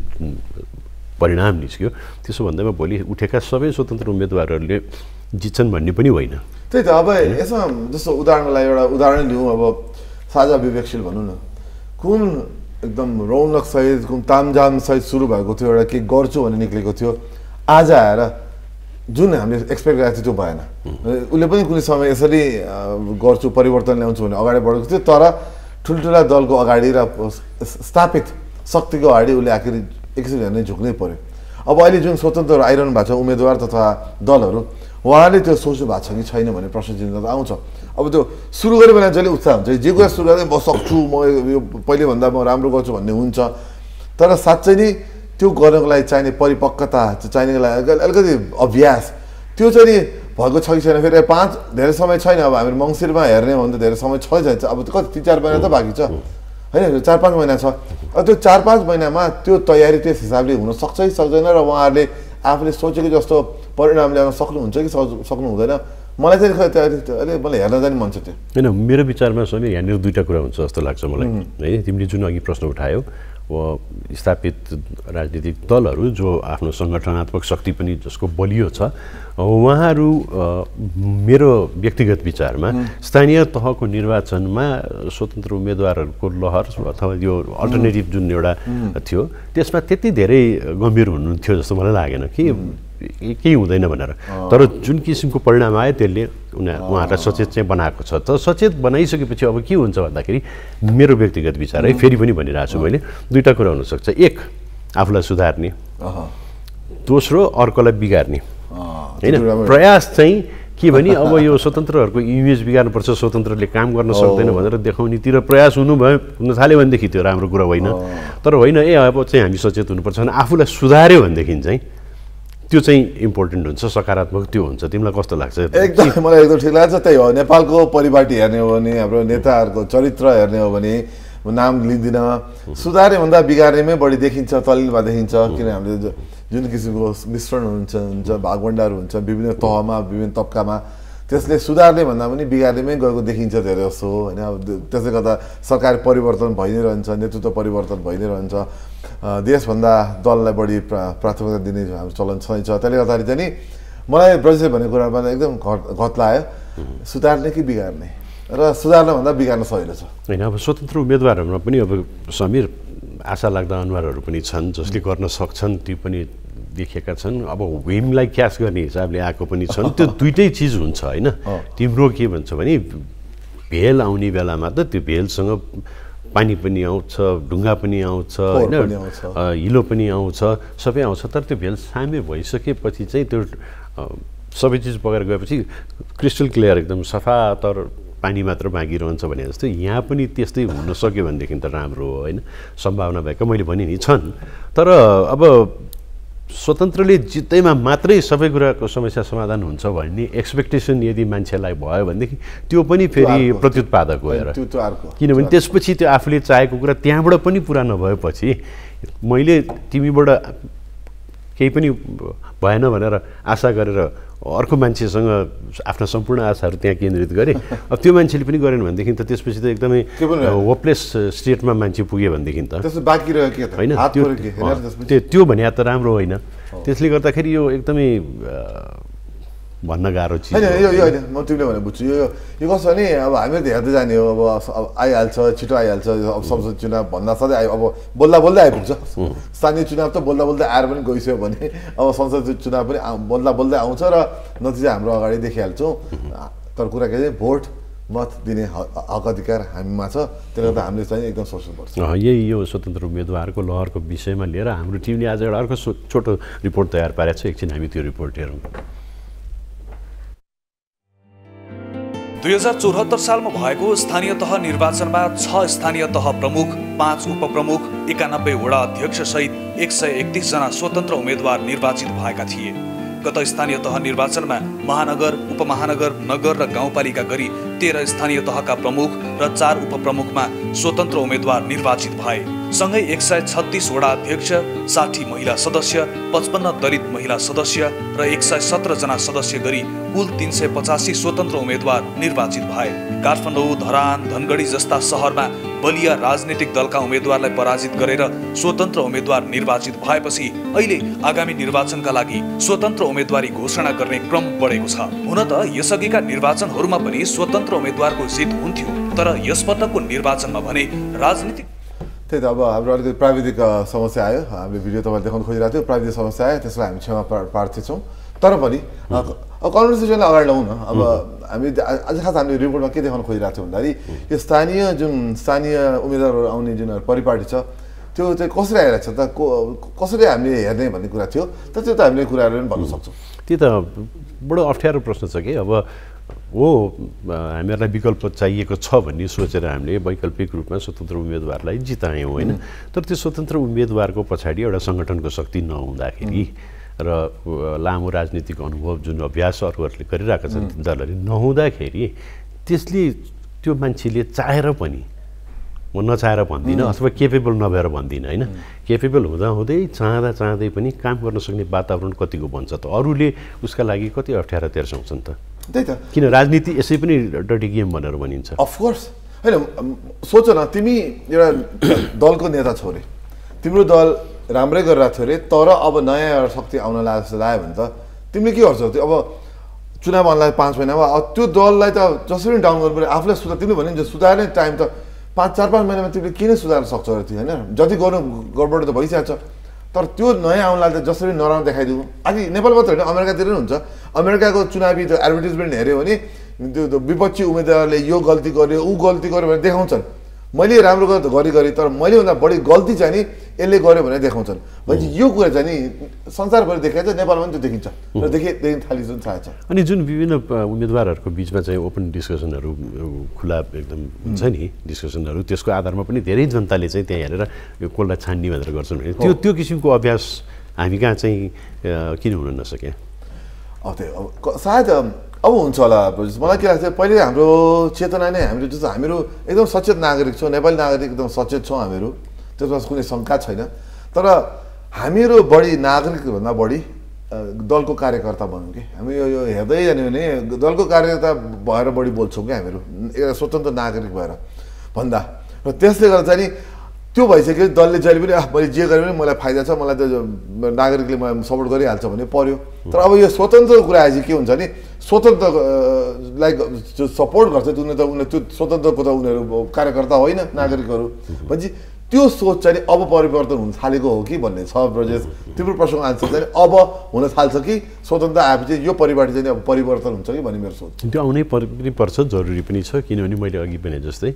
परिणाम निस्क्यो त्यसो भन्दैमा भोलि उठेका सबै स्वतन्त्र उम्मेदवारहरूले जित्छन् भन्ने पनि होइन त्यही त अब यसमा जस्तो उदाहरणलाई एउटा उदाहरण लिउँ अब साझा विवेकशील भनौँ न कुन एकदम रौनक सहित कुन तामझाम सहित सुरु भएको थियो एउटा के गर्छु भन्ने निक्लेको थियो आज आएर जुन हामीले एक्सपेक्ट गरेको थियो त्यो भएन उसले पनि कुनै समय यसरी गर्छु परिवर्तन ल्याउँछु भने अगाडि बढेको थियो तर ठुल्ठुला दलको अगाडि र स्थापित शक्तिको अगाडि उसले आखिर एकचोटि हेर्ने झुक्नै पर्यो अब अहिले जुन स्वतन्त्रहरू आइरहनु भएको छ उम्मेदवार तथा दलहरू उहाँले त्यो सोच्नु भएको छ कि छैन भन्ने प्रश्न चिन्ह त आउँछ अब त्यो सुरु गऱ्यो भने जहिले उत्साह हुन्छ जे कुरा सुरु गर्दै म सक्छु म यो पहिलेभन्दा म राम्रो गर्छु भन्ने हुन्छ तर साँच्चै नै त्यो गर्नको लागि चाहिने परिपक्वता चाहिने लागि अलिकति अभ्यास त्यो चाहिँ नि भएको छ कि छैन फेरि धेरै समय छैन अब हामी मङ्सिरमा हेर्ने हो भने त धेरै समय छैन अब कति 3-4 महिना त बाँकी छ होइन 4-5 महिना छ अब त्यो 4-5 महिनामा त्यो तयारी त्यस हिसाबले हुन सक्छ कि सक्दैन र उहाँहरूले आफूले सोचेको जस्तो परिणाम ल्याउन सक्नुहुन्छ कि सक्नु हुँदैन मलाई चाहिँ अहिले मलाई हेर्न जाने मन छ त्यो होइन मेरो विचारमा समीर यहाँनिर दुईवटा कुरा हुन्छ जस्तो लाग्छ मलाई होइन तिमीले जुन अघि प्रश्न उठायौ स्थापित राजनीतिक दलहरू जो आफ्नो सङ्गठनात्मक शक्ति पनि जसको बलियो छ उहाँहरू मेरो व्यक्तिगत विचारमा स्थानीय तहको निर्वाचनमा स्वतन्त्र उम्मेदवारहरूको लहर अथवा यो अल्टरनेटिभ जुन एउटा थियो त्यसमा त्यति धेरै गम्भीर हुनुहुन्थ्यो जस्तो मलाई लागेन कि केही हुँदैन भनेर तर जुन किसिमको परिणाम आयो त्यसले उहाँहरूलाई सचेत चाहिँ बनाएको छ तर सचेत बनाइसकेपछि अब के हुन्छ भन्दाखेरि मेरो व्यक्तिगत विचार है फेरि पनि भनिरहेको छु मैले दुईवटा कुरा हुनसक्छ एक आफूलाई सुधार्ने दोस्रो अर्कोलाई बिगार्ने होइन प्रयास चाहिँ के भने अब यो स्वतन्त्रहरूको इमेज बिगार्नुपर्छ स्वतन्त्रले काम गर्न सक्दैन भनेर देखाउनेतिर प्रयास हुन थाल्यो भनेदेखि त्यो राम्रो कुरा होइन तर होइन अब चाहिँ हामी सचेत हुनुपर्छ भने आफूलाई सुधार्यो भनेदेखि चाहिँ त्यो चाहिँ इम्पोर्टेन्ट हुन्छ सकारात्मक त्यो हुन्छ तिमीलाई कस्तो लाग्छ एकदम मलाई एकदम ठिक लाग्छ त्यही हो नेपालको परिपाटी हेर्ने हो भने हाम्रो नेताहरूको चरित्र हेर्ने हो भने नाम लिँदिनँ। सुधार्ने भन्दा बिगार्नेमै बढी देखिन्छ, तल्लीमा देखिन्छ। किन हामीले जुन किसिमको मिश्रण हुन्छ भागभण्डार हुन्छ विभिन्न तहमा विभिन्न तबकामा, त्यसले सुधार्ने भन्दा पनि बिगार्नेमै गएको देखिन्छ धेरै जस्तो होइन। अब त्यसले गर्दा सरकार परिवर्तन भइ नै रहन्छ, नेतृत्व परिवर्तन भइ नै रहन्छ। देशभन्दा दललाई बढी प्राथमिकता दिने हाम्रो चलन छँदैछ। त्यसले गर्दाखेरि चाहिँ नि मलाई ब्रजेश भन्ने कुरामा एकदम घत लाग्यो, सुधार्ने कि बिगार्ने, र सुधार्नभन्दा बिगार्न सजिलो छ होइन। अब स्वतन्त्र उम्मेदवारहरूमा पनि अब समीर आशा लाग्दा अनुहारहरू पनि छन् जसले गर्न सक्छन्, त्यो पनि देखेका छन्। अब व्हिमलाई क्यास गर्ने हिसाबले आएको पनि छन्। त्यो दुइटै चिज हुन्छ होइन। तिम्रो के भन्छ भने भेल आउने बेलामा त त्यो भेलसँग पानी पनि आउँछ, ढुङ्गा पनि आउँछ होइन, हिलो पनि आउँछ, सबै आउँछ। तर त्यो भेल सामे भइसकेपछि चाहिँ त्यो सबै चिज बगेर गएपछि क्रिस्टल क्लियर एकदम सफा तर पानी मात्र बाँकी रहन्छ भने जस्तो यहाँ पनि त्यस्तै हुन सक्यो भनेदेखि त राम्रो हो होइन। सम्भावना भएको मैले भने नि छन्। तर अब स्वतन्त्रले जित्दैमा मात्रै सबै कुराको समस्या समाधान हुन्छ भन्ने एक्सपेक्टेसन यदि मान्छेलाई भयो भनेदेखि त्यो पनि फेरि प्रत्युत्पादक हो। किनभने त्यसपछि त्यो आफूले चाहेको कुरा त्यहाँबाट पनि पुरा नभएपछि मैले तिमीबाट केही पनि भएन भनेर आशा गरेर अर्को मान्छेसँग आफ्ना सम्पूर्ण आशाहरू त्यहाँ केन्द्रित गरेँ। अब त्यो मान्छेले पनि गरेन भनेदेखि त त्यसपछि त एकदमै होपलेस स्टेटमा मान्छे पुग्यो भनेदेखि त बाँकी रह्यो के होइन। त्यो भने त राम्रो होइन। त्यसले गर्दाखेरि यो एकदमै भन्न गाह्रो चिज होइन। यो होइन, म तिमीले भने बुझ्छु। यो कस्तो भने अब हामीले त हेर्दै जाने हो। अब आइहाल्छ, छिटो आइहाल्छ। अब संसद चुनाव भन्दा सधैँ अब बोल्दा बोल्दै आइपुग्छ। स्थानीय चुनाव त बोल्दा बोल्दै आएर पनि गइसक्यो भने अब संसद चुनाव पनि बोल्दा बोल्दै आउँछ र नतिजा हाम्रो अगाडि देखिहाल्छौँ। तर कुरा के चाहिँ भोट मत दिने हक अधिकार हामीमा छ। त्यसले गर्दा हामीले चाहिँ एकदम सोच्नुपर्छ। यही यो स्वतन्त्र उम्मेदवारको लहरको विषयमा लिएर हाम्रो टिमले आज एउटा अर्को छोटो रिपोर्ट तयार पारेको छ। एकछिन हामी त्यो रिपोर्ट हेरौँ। 2074 सालमा भएको स्थानीय तह निर्वाचनमा 6 स्थानीय तह प्रमुख, 5 उपप्रमुख, 91 वडा अध्यक्ष सहित 131 जना स्वतन्त्र उम्मेदवार निर्वाचित भएका थिए। गत स्थानीय तह निर्वाचनमा महानगर, उपमहानगर, नगर र गाउँपालिका गरी 13 स्थानीय तहका प्रमुख र 4 उपप्रमुखमा स्वतन्त्र उम्मेदवार निर्वाचित भए। सँगै 136 वडा अध्यक्ष, 60 महिला सदस्य, 55 दलित महिला सदस्य र 117 जना सदस्य गरी कुल 385 स्वतन्त्र उम्मेदवार निर्वाचित भए। काठमाडौँ, धरान, धनगढी जस्ता शहरमा बलिया राजनीतिक दलका उम्मेदवारलाई पराजित गरेर स्वतन्त्र उम्मेदवार निर्वाचित भएपछि अहिले आगामी निर्वाचनका लागि स्वतन्त्र उम्मेदवारी घोषणा गर्ने क्रम बढेको छ। हुन त यसअघिका निर्वाचनहरूमा पनि स्वतन्त्र उम्मेदवारको जित हुन्थ्यो, तर यसपटकको निर्वाचनमा भने राजनीतिक त्यही त अब हाम्रो अलिकति प्राविधिक समस्या आयो। हामीले भिडियो तपाईँले देखाउन खोजिरहेको थियो, प्राविधिक समस्या आयो, त्यसलाई हामी क्षमा प्रार्थी छौँ। तर पनि कन्भर्सेसनलाई अगाडि ल्याउँ न। अब हामी आज खास हामीले रिपोर्टमा के देखाउन खोजिरहेको थियौँ भन्दाखेरि यो स्थानीय उम्मेदवारहरू आउने जुन परिपाटी छ त्यो चाहिँ कसरी आइरहेको छ त, कसरी हामीले हेर्ने भन्ने कुरा थियो। तर त्यो त हामीले कुराहरू पनि भन्न सक्छौँ। त्यो त बडो अप्ठ्यारो प्रश्न छ कि अब हो हामीहरूलाई विकल्प चाहिएको छ भन्ने सोचेर हामीले वैकल्पिक रूपमा स्वतन्त्र उम्मेदवारलाई जितायौँ होइन। तर त्यो स्वतन्त्र उम्मेदवारको पछाडि एउटा सङ्गठनको शक्ति नहुँदाखेरि र लामो राजनीतिक अनुभव जुन अभ्यास अरूहरूले गरिरहेका छन् दलहरूले नहुँदाखेरि त्यसले त्यो मान्छेले चाहेर पनि, म नचाहेर भन्दिनँ अथवा केपेबल नभएर भन्दिनँ होइन, केपेबल हुँदाहुँदै चाहँदै पनि काम गर्न सक्ने वातावरण कतिको बन्छ त अरूले उसका लागि कति अप्ठ्यारा तेर्साउँछन् त। त्यही त किन राजनीति यसै पनि डटी गेम भनेर भनिन्छ। अफकोर्स होइन, सोच न तिमी एउटा दलको नेता छौ रे, तिम्रो दल राम्रै गरिरहेको थियो अरे, तर अब नयाँ एउटा शक्ति आउन लाग्यो भने त तिमीले के गर्छौ? त्यो अब चुनाव आउनलाई 5 महिनामा अब त्यो दललाई त जसरी डाउन गर्नु पऱ्यो, आफूलाई तिमीले भने सुधार्ने टाइम त 4-5 महिनामा तिमीले किन सुधार्न सक्छौ अरे? त्यो होइन, जति गर्नु गडबड त भइसकेको छ। तर त्यो नयाँ आउनलाई त जसरी नराम्रो देखाइदिउँ। आदि नेपाल मात्र होइन, अमेरिकातिर पनि हुन्छ। अमेरिकाको चुनावी त्यो एडभर्टिजमेन्ट हेऱ्यो भने त्यो विपक्षी उम्मेदवारले यो गल्ती गर्यो ऊ गल्ती गर्यो भनेर देखाउँछन्। मैले राम्रो गरी तर मैले भन्दा बढी गल्ती चाहिँ नि यसले गर्यो भनेर देखाउँछन्। भनेपछि यो कुरा चाहिँ नि संसारभरि देखाइन्छ, नेपालमा पनि त्यो देखिन्छ र देखिन थालिसक्नु थाहा छ। अनि जुन विभिन्न उम्मेदवारहरूको बिचमा चाहिँ ओपन डिस्कसनहरू खुला एकदम हुन्छ नि डिस्कसनहरू, त्यसको आधारमा पनि धेरै जनताले चाहिँ त्यहाँ हेरेर यो कसलाई छान्ने भनेर गर्छन् भने त्यो किसिमको अभ्यास हामी कहाँ चाहिँ किन हुन नसके? त्यो सायद अब हुन्छ होला प्रोजेक्ट मलाई के लाग्छ पहिले हाम्रो चेतना नै हामीहरू जस्तो हामीहरू एकदम सचेत नागरिक छौँ नेपाली नागरिक एकदम सचेत छौँ हामीहरू त्यसमा कुनै शङ्का छैन तर हामीहरू बढी नागरिकभन्दा बढी दलको कार्यकर्ता भनौँ कि हामी यो हेर्दै जाने भने दलको कार्यकर्ता भएर बढी बोल्छौँ कि हामीहरू एउटा स्वतन्त्र नागरिक भएर भन्दा र त्यसले गर्दा चाहिँ नि त्यो भइसक्यो दलले जहिले पनि मैले जे गरे पनि मलाई फाइदा छ मलाई त नागरिकले मलाई सपोर्ट गरिहाल्छ भने पर्यो तर अब यो स्वतन्त्रको कुरा आएपछि के हुन्छ नि स्वतन्त्रलाई जो सपोर्ट गर्छ उनीहरू त्यो स्वतन्त्रको त उनीहरू कार्यकर्ता होइन नागरिकहरू भनेपछि त्यो सोच चाहिँ अब परिवर्तन हुन थालेको हो कि भन्ने छ ब्रजेश तिम्रो प्रश्नको आन्सर चाहिँ अब हुन थाल्छ कि स्वतन्त्र आएपछि यो परिपाटी चाहिँ अब परिवर्तन हुन्छ कि भन्ने मेरो सोच त्यो आउनै पर्छ जरुरी पनि छ किनभने मैले अघि भने जस्तै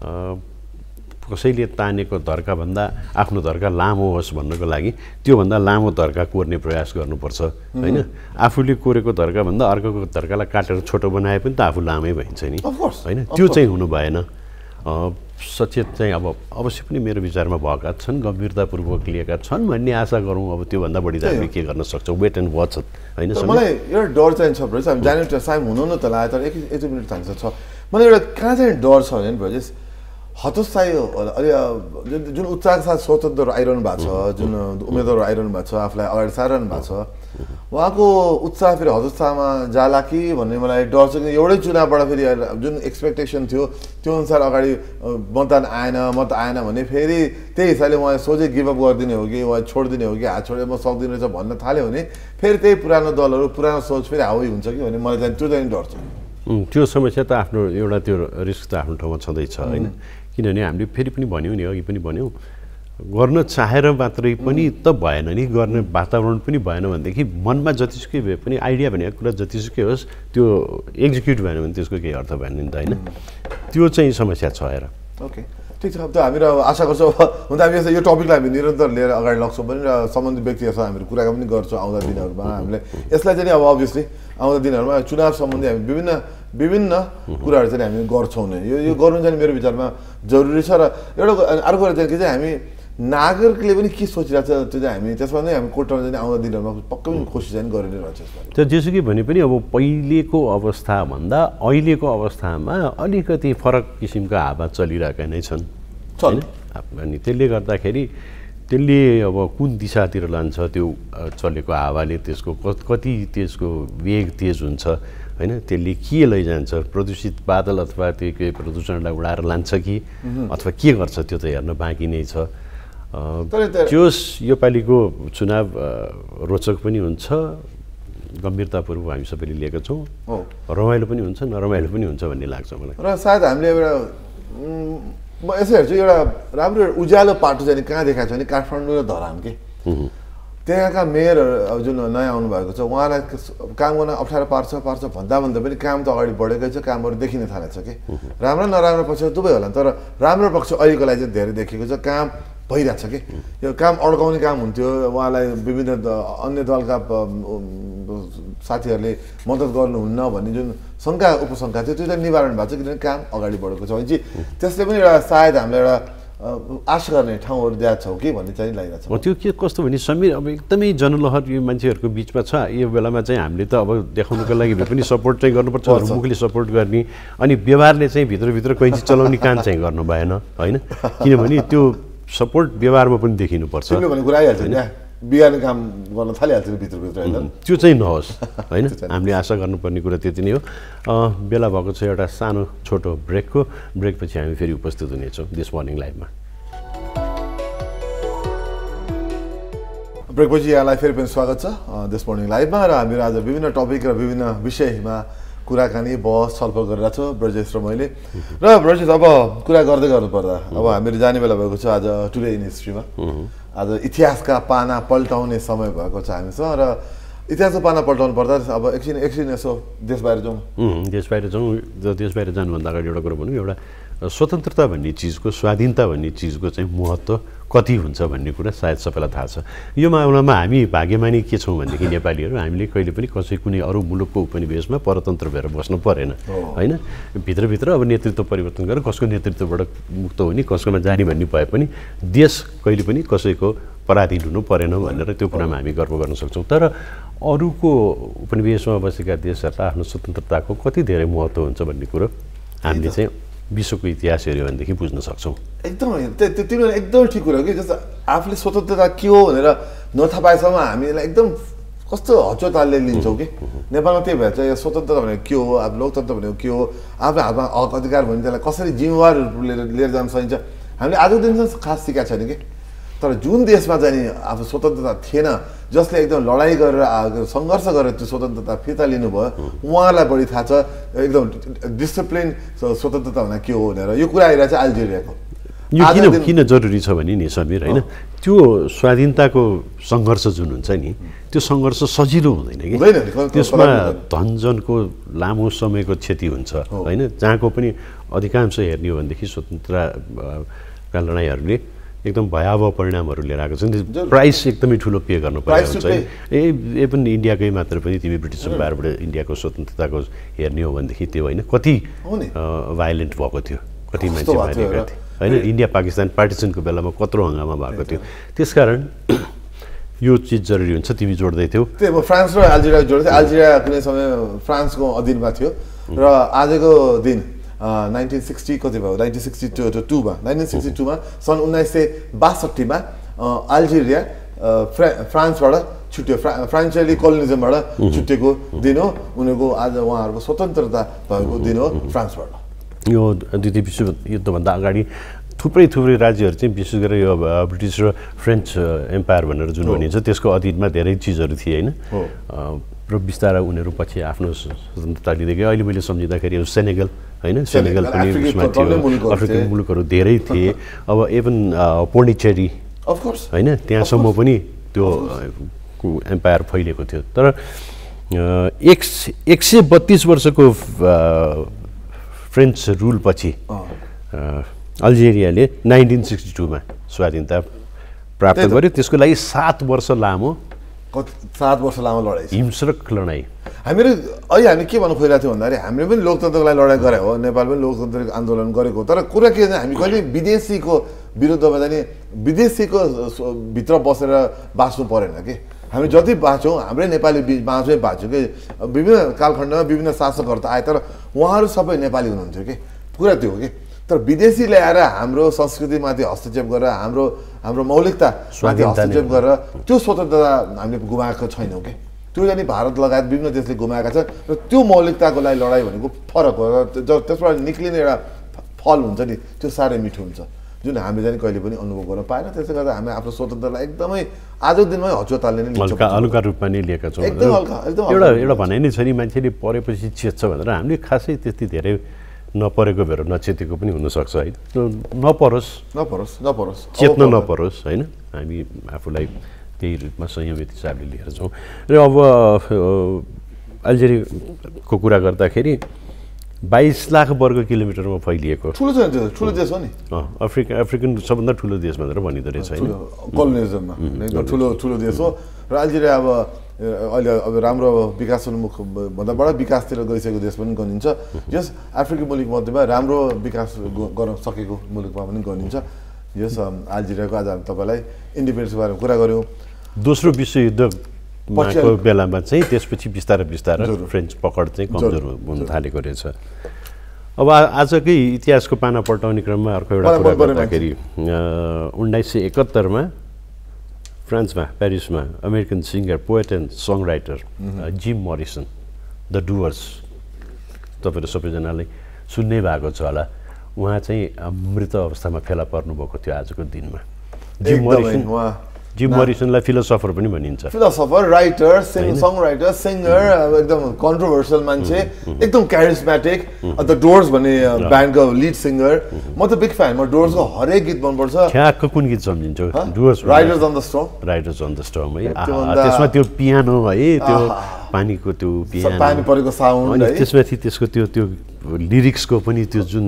कसैले तानेको धर्काभन्दा आफ्नो धर्का लामो होस् भन्नको लागि त्योभन्दा लामो धर्का कोर्ने प्रयास गर्नुपर्छ होइन आफूले कोरेको धर्काभन्दा अर्कोको धर्कालाई काटेर छोटो बनाए पनि त आफू लामै भइन्छ नि होइन त्यो चाहिँ हुनु भएन सचेत चाहिँ अब अवश्य पनि मेरो विचारमा भएका छन् गम्भीरतापूर्वक लिएका छन् भन्ने आशा गरौँ अब त्योभन्दा बढी त हामी के गर्न सक्छौँ वेट एन्ड वाच होइन मलाई एउटा डर चाहिँ छ ब्रजेश हामी जाने टाइम हुनु न त लाग्यो तर एक मिनट चाहिन्छ छ मलाई एउटा कहाँ चाहिँ डर छ भने ब्रजेश हतोत्साही अलि जुन उत्साहका साथ स्वतन्त्रहरू आइरहनु भएको छ जुन उम्मेदवारहरू आइरहनु भएको छ आफूलाई अगाडि सारिरहनु भएको छ उहाँको उत्साह फेरि हतोत्साहमा जाला कि भन्ने मलाई डर छ कि एउटै चुनावबाट फेरि जुन एक्सपेक्टेसन थियो त्यो अनुसार अगाडि मतदान आएन भने फेरि त्यही हिसाबले उहाँ सोझै गिभअप गरिदिने हो कि उहाँ छोडिदिने हो कि हात छोडेर म सक्दिनँ रहेछ भन्न थाल्यो भने फेरि त्यही पुरानो दलहरू पुरानो सोच फेरि हावी हुन्छ कि भन्ने मलाई चाहिँ त्यो चाहिँ डर छ त्यो समस्या त आफ्नो एउटा त्यो रिस्क त आफ्नो ठाउँमा छँदैछ होइन किनभने हामीले फेरि पनि भन्यौँ नि अघि पनि भन्यौँ गर्न चाहेर मात्रै पनि त भएन नि गर्ने वातावरण पनि भएन भनेदेखि मनमा जतिसुकै भए पनि आइडिया भनेको कुरा जतिसुकै होस् त्यो एक्जिक्युट भएन भने त्यसको केही अर्थ भएन नि त होइन त्यो चाहिँ समस्या छ हेर ओके ठिक छ त हामीहरू आशा गर्छौँ हुन त हामी यो टपिकलाई हामी निरन्तर लिएर अगाडि लग्छौँ पनि र सम्बन्धित व्यक्तिहरूसँग हामीहरू कुराकानी पनि गर्छौँ आउँदा दिनहरूमा हामीले यसलाई चाहिँ अब अभियसली आउँदा दिनहरूमा चुनाव सम्बन्धी हामी विभिन्न कुराहरू चाहिँ हामी गर्छौँ नै यो गर्नु चाहिँ मेरो विचारमा जरुरी छ र एउटा अर्को कुरा चाहिँ के चाहिँ हामी नागरिकले पनि के सोचिरहेको छ त्यो चाहिँ हामी त्यसमा नै हामी कोर्टमा चाहिँ आउँदा दिनहरूमा पक्कै पनि कोसिस चाहिँ गरि नै रहेछ त्यो जेसुकै भने पनि अब पहिलेको अवस्थाभन्दा अहिलेको अवस्थामा अलिकति फरक किसिमका हावा चलिरहेका नै छन् होइन अनि त्यसले गर्दाखेरि त्यसले अब कुन दिशातिर लान्छ त्यो चलेको हावाले त्यसको कति त्यसको वेग तेज हुन्छ होइन त्यसले के लैजान्छ प्रदूषित बादल अथवा त्यो प्रदूषणलाई उडाएर लान्छ कि अथवा के गर्छ त्यो त हेर्न बाँकी नै छ जोस् योपालिको चुनाव रोचक पनि हुन्छ गम्भीरतापूर्वक हामी सबैले लिएका छौँ रमाइलो पनि हुन्छ नरमाइलो पनि हुन्छ भन्ने लाग्छ मलाई र सायद हामीले एउटा म यसो हेर्छु एउटा राम्रो उज्यालो पाटो चाहिँ कहाँ देखाएको छ भने काठमाडौँ र धरान के त्यहाँका मेयरहरू जुन नयाँ आउनुभएको छ उहाँलाई काम गर्न अप्ठ्यारो पार्छ भन्दा पनि काम त अगाडि बढेकै छ कामहरू देखिन थालेको छ कि राम्रो नराम्रो पक्ष दुवै होला तर राम्रो पक्ष अहिलेको लागि चाहिँ धेरै देखिएको छ काम भइरहेको छ कि यो काम अड्काउने काम हुन्थ्यो उहाँलाई विभिन्न अन्य दलका साथीहरूले मद्दत गर्नुहुन्न भन्ने जुन शङ्का उपशङ्का थियो त्यो चाहिँ निवारण भएको छ किनभने काम अगाडि बढेको छ भने त्यसले पनि एउटा सायद हामीलाई एउटा आश गर्ने ठाउँहरू दिएको छौँ कि भन्ने चाहिँ लागिरहेको छ त्यो के कस्तो भने समीर अब एकदमै जनलहर यो मान्छेहरूको बिचमा छ यो बेलामा चाहिँ हामीले त अब देखाउनुको लागि पनि सपोर्ट चाहिँ गर्नुपर्छ मुखले सपोर्ट गर्ने अनि व्यवहारले चाहिँ भित्रभित्र कैँची चलाउने काम चाहिँ गर्नु भएन होइन किनभने त्यो सपोर्ट व्यवहारमा पनि देखिनुपर्छ भन्ने कुरा आइहाल्छ नि बिगार्ने काम गर्न थालिहाल्छ भित्रभित्र होइन त्यो चाहिँ नहोस् होइन हामीले आशा गर्नुपर्ने कुरा त्यति नै हो बेला भएको छ एउटा सानो छोटो ब्रेकपछि हामी फेरि उपस्थित हुनेछौँ दिस मर्निङ लाइभमा ब्रेकपछि यहाँलाई फेरि पनि स्वागत छ दिस मर्निङ लाइभमा र हामीहरू आज विभिन्न टपिक र विभिन्न विषयमा कुराकानी बहस छलफल गरिरहेको छु ब्रजेश र मैले र ब्रजेश अब कुरा गर्दै गर्नुपर्दा अब हामीहरू जाने बेला भएको छ आज टुडे इन हिस्ट्रीमा आज इतिहासका पाना पल्टाउने समय भएको छ हामीसँग र इतिहासको पाना पल्टाउनु पर्दा अब एकछिन यसो देश बाहिर जानुभन्दा अगाडि एउटा कुरा भनौँ एउटा स्वतन्त्रता भन्ने चिजको स्वाधीनता भन्ने चिजको चाहिँ महत्त्व कति हुन्छ भन्ने कुरा सायद सबैलाई थाहा छ यो मामलामा हामी भाग्यमानी के छौँ भनेदेखि नेपालीहरू हामीले कहिले पनि कुनै अरू मुलुकको उपनिवेशमा परतन्त्र भएर बस्नु परेन होइन भित्रभित्र अब नेतृत्व परिवर्तन गरेर कसको नेतृत्वबाट मुक्त हुने कसकोमा जाने भन्ने भए पनि देश कहिले पनि कसैको पराधीन हुनु परेन भनेर त्यो कुरामा हामी गर्व गर्न सक्छौँ। तर अरूको उपनिवेशमा बसेका देशहरूलाई आफ्नो स्वतन्त्रताको कति धेरै महत्त्व हुन्छ भन्ने कुरो हामीले चाहिँ विश्वको इतिहास हेऱ्यो भनेदेखि बुझ्न सक्छौँ। एकदमै त्यो एकदमै ठिक कुरा हो कि जस्तो आफूले स्वतन्त्रता के हो भनेर नथा पाएसम्म हामीलाई एकदम कस्तो हचोतालले लिन्छौँ कि नेपालमा त्यही भएर चाहिँ स्वतन्त्रता भनेको के हो, अब लोकतन्त्र भनेको के हो, आफ्नो हातमा हक अधिकार भने त्यसलाई कसरी जिम्मेवार लिएर जान सकिन्छ हामीले आजको दिनसम्म खास सिकाएको छैन कि। तर जुन देशमा चाहिँ नि आफू स्वतन्त्रता थिएन, जसले एकदम लडाइँ गरेर सङ्घर्ष गरेर त्यो स्वतन्त्रता फिर्ता लिनुभयो, उहाँहरूलाई बढी थाहा छ एकदम डिसिप्लिन स्वतन्त्रता भनेको के हो भनेर। यो कुरा आइरहेको छ अल्जेरियाको। यो किन जरुरी छ भने नि समीर होइन, त्यो स्वाधीनताको सङ्घर्ष जुन हुन्छ नि त्यो सङ्घर्ष सजिलो हुँदैन कि, त्यसमा धनजनको लामो समयको क्षति हुन्छ होइन। जहाँको पनि अधिकांश हेर्ने हो भनेदेखि स्वतन्त्रता लडाइँहरूले एकदम भयावह परिणामहरू लिएर आएको छ। प्राइस एकदमै ठुलो पे गर्नु परेको हुन्छ। इभन इन्डियाकै मात्र पनि तिमी ब्रिटिस एम्पायरबाट इन्डियाको स्वतन्त्रताको हेर्ने हो भनेदेखि त्यो होइन कति भाइलेन्ट भएको थियो, कति मान्छे मारिएका थिए होइन। इन्डिया पाकिस्तान पार्टिसनको बेलामा कत्रो हङ्गामा भएको थियो। त्यसकारण यो चिज जरुरी हुन्छ। तिमी जोड्दै थियौ त्यही फ्रान्स र अल्जेरिया जोड्दै थियो। अल्जेरिया कुनै समय फ्रान्सको अधीनमा थियो र आजको दिन 1960 कति भयो 1962मा सन् 1962मा अल्जेरिया फ्रान्सबाट छुट्यो, फ्रान्सेली कोलोनिजमबाट छुटेको दिन हो। उनीहरूको आज उहाँहरूको स्वतन्त्रता भएको दिन हो फ्रान्सबाट। यो द्वितीय विश्वयुद्धभन्दा अगाडि थुप्रै राज्यहरू चाहिँ विशेष गरेर यो ब्रिटिस र फ्रेन्च एम्पायर भनेर जुन भनिन्छ त्यसको अधीनमा धेरै चिजहरू थिए होइन। र बिस्तारै उनीहरू पछि आफ्नो स्वतन्त्रता लिँदै गए। अहिले मैले सम्झिँदाखेरि सेनेगल होइन, सेनेगल पनि उसमा थियो, अफ्रिकन मुलुकहरू धेरै थिए। अब इभन पोन्डिचेरी होइन त्यहाँसम्म पनि त्यो एम्पायर फैलिएको थियो। तर 132 वर्षको फ्रेन्च रुलपछि अल्जेरियाले 1962मा स्वाधीनता प्राप्त गर्यो। त्यसको लागि 7 वर्ष लामो लडाइँ, हिंस्रक लडाइँ। हामीहरू अहिले हामी के भन्नु खोजिरहेको थियौँ भन्दाखेरि हामीले पनि लोकतन्त्रको लागि लडाइँ गरे हो, नेपाल पनि लोकतान्त्रिक आन्दोलन गरेको। तर कुरा के भने हामी कहिले विदेशीको विरुद्धमा जाने विदेशीको भित्र बसेर बाँच्नु परेन कि। हामी जति बाँच्छौँ हाम्रै नेपाली बाँचै बाँच्छौँ कि। विभिन्न कालखण्डमा विभिन्न शासकहरू त आए तर उहाँहरू सबै नेपाली हुनुहुन्थ्यो कि, कुरा त्यो हो कि। तर विदेशी ल्याएर हाम्रो संस्कृतिमाथि हस्तक्षेप गरेर हाम्रो मौलिकतामाथि हस्तक्षेप गरेर त्यो स्वतन्त्रता हामीले गुमाएको छैनौँ कि। त्यो यानि भारत लगायत विभिन्न देशले गुमाएका छन् र त्यो मौलिकताको लागि लडाइँ भनेको फरक हो। त्यसबाट निक्लिने एउटा फल हुन्छ नि त्यो साह्रै मिठो हुन्छ, जुन हामीले चाहिँ कहिले पनि अनुभव गर्न पाएन। त्यसले गर्दा हामी आफ्नो स्वतन्त्रतालाई एकदमै आजको दिनमै हचोतालले नै हल्का रूपमा नै लिएका छौँ। एउटा भनाइ नै छ नि मान्छेले परेपछि चेत्छ भनेर। हामीले खासै त्यति धेरै नपरेको भएर नचेतेको पनि हुनसक्छ है। नपरोस् चेत्न नपरोस् होइन। हामी आफूलाई त्यही रूपमा संयमित हिसाबले लिएर छौँ। र अब अल्जेरियाको कुरा गर्दाखेरि 22 लाख वर्ग किलोमिटरमा फैलिएको ठुलो देश हो नि। अफ्रिकन सबभन्दा ठुलो देश भनेर भनिँदो रहेछ होइन, कोलोनिजममा ठुलो देश हो। र अल्जेरिया अब अहिले अब राम्रो विकासोन्मुख भन्दा बडा विकासतिर गइसकेको देश पनि गनिन्छ। यस अफ्रिकी मुलुक मध्येमा राम्रो विकास गर्न सकेको मुलुकमा पनि गनिन्छ यस अल्जेरियाको। आज तपाईँलाई इन्डिपेन्डेन्सको बारेमा कुरा गऱ्यौँ। दोस्रो विश्वयुद्धको बेलामा चाहिँ त्यसपछि बिस्तारै फ्रेन्च पकड चाहिँ कमजोर हुन थालेको रहेछ। अब आजकै इतिहासको पाना पल्टाउने क्रममा अर्को एउटा कुरा गर्दाखेरि 1971मा फ्रान्समा पेरिसमा American singer poet and song writer Jim Morrison the Doors, तपाईँहरू सबैजनाले सुन्नै भएको छ होला। उहाँ चाहिँ मृत अवस्थामा फेला पर्नुभएको थियो आजको दिनमा। जिम मरिसनलाई फिलोसफर पनि भनिन्छ। Philosopher, writer, song writer, singer, एकदम कन्ट्रोभर्सियल मान्छे, एकदम क्यारिस्मेटिक। द डोर्स भन्ने ब्यान्डको लिड सिङ्गर। म त बिग फ्यान, म डोर्सको हरेक गीत मनपर्छ। ठ्याक्क कुन गीत सम्झिन्छौ? Doors riders on the storm. Riders on the storm है। त्यसमा त्यो पियानो है, त्यो पानीको त्यो पियानो, पानी परेको साउन्ड, अनि त्यसमाथि त्यसको त्यो लिरिक्सको पनि त्यो जुन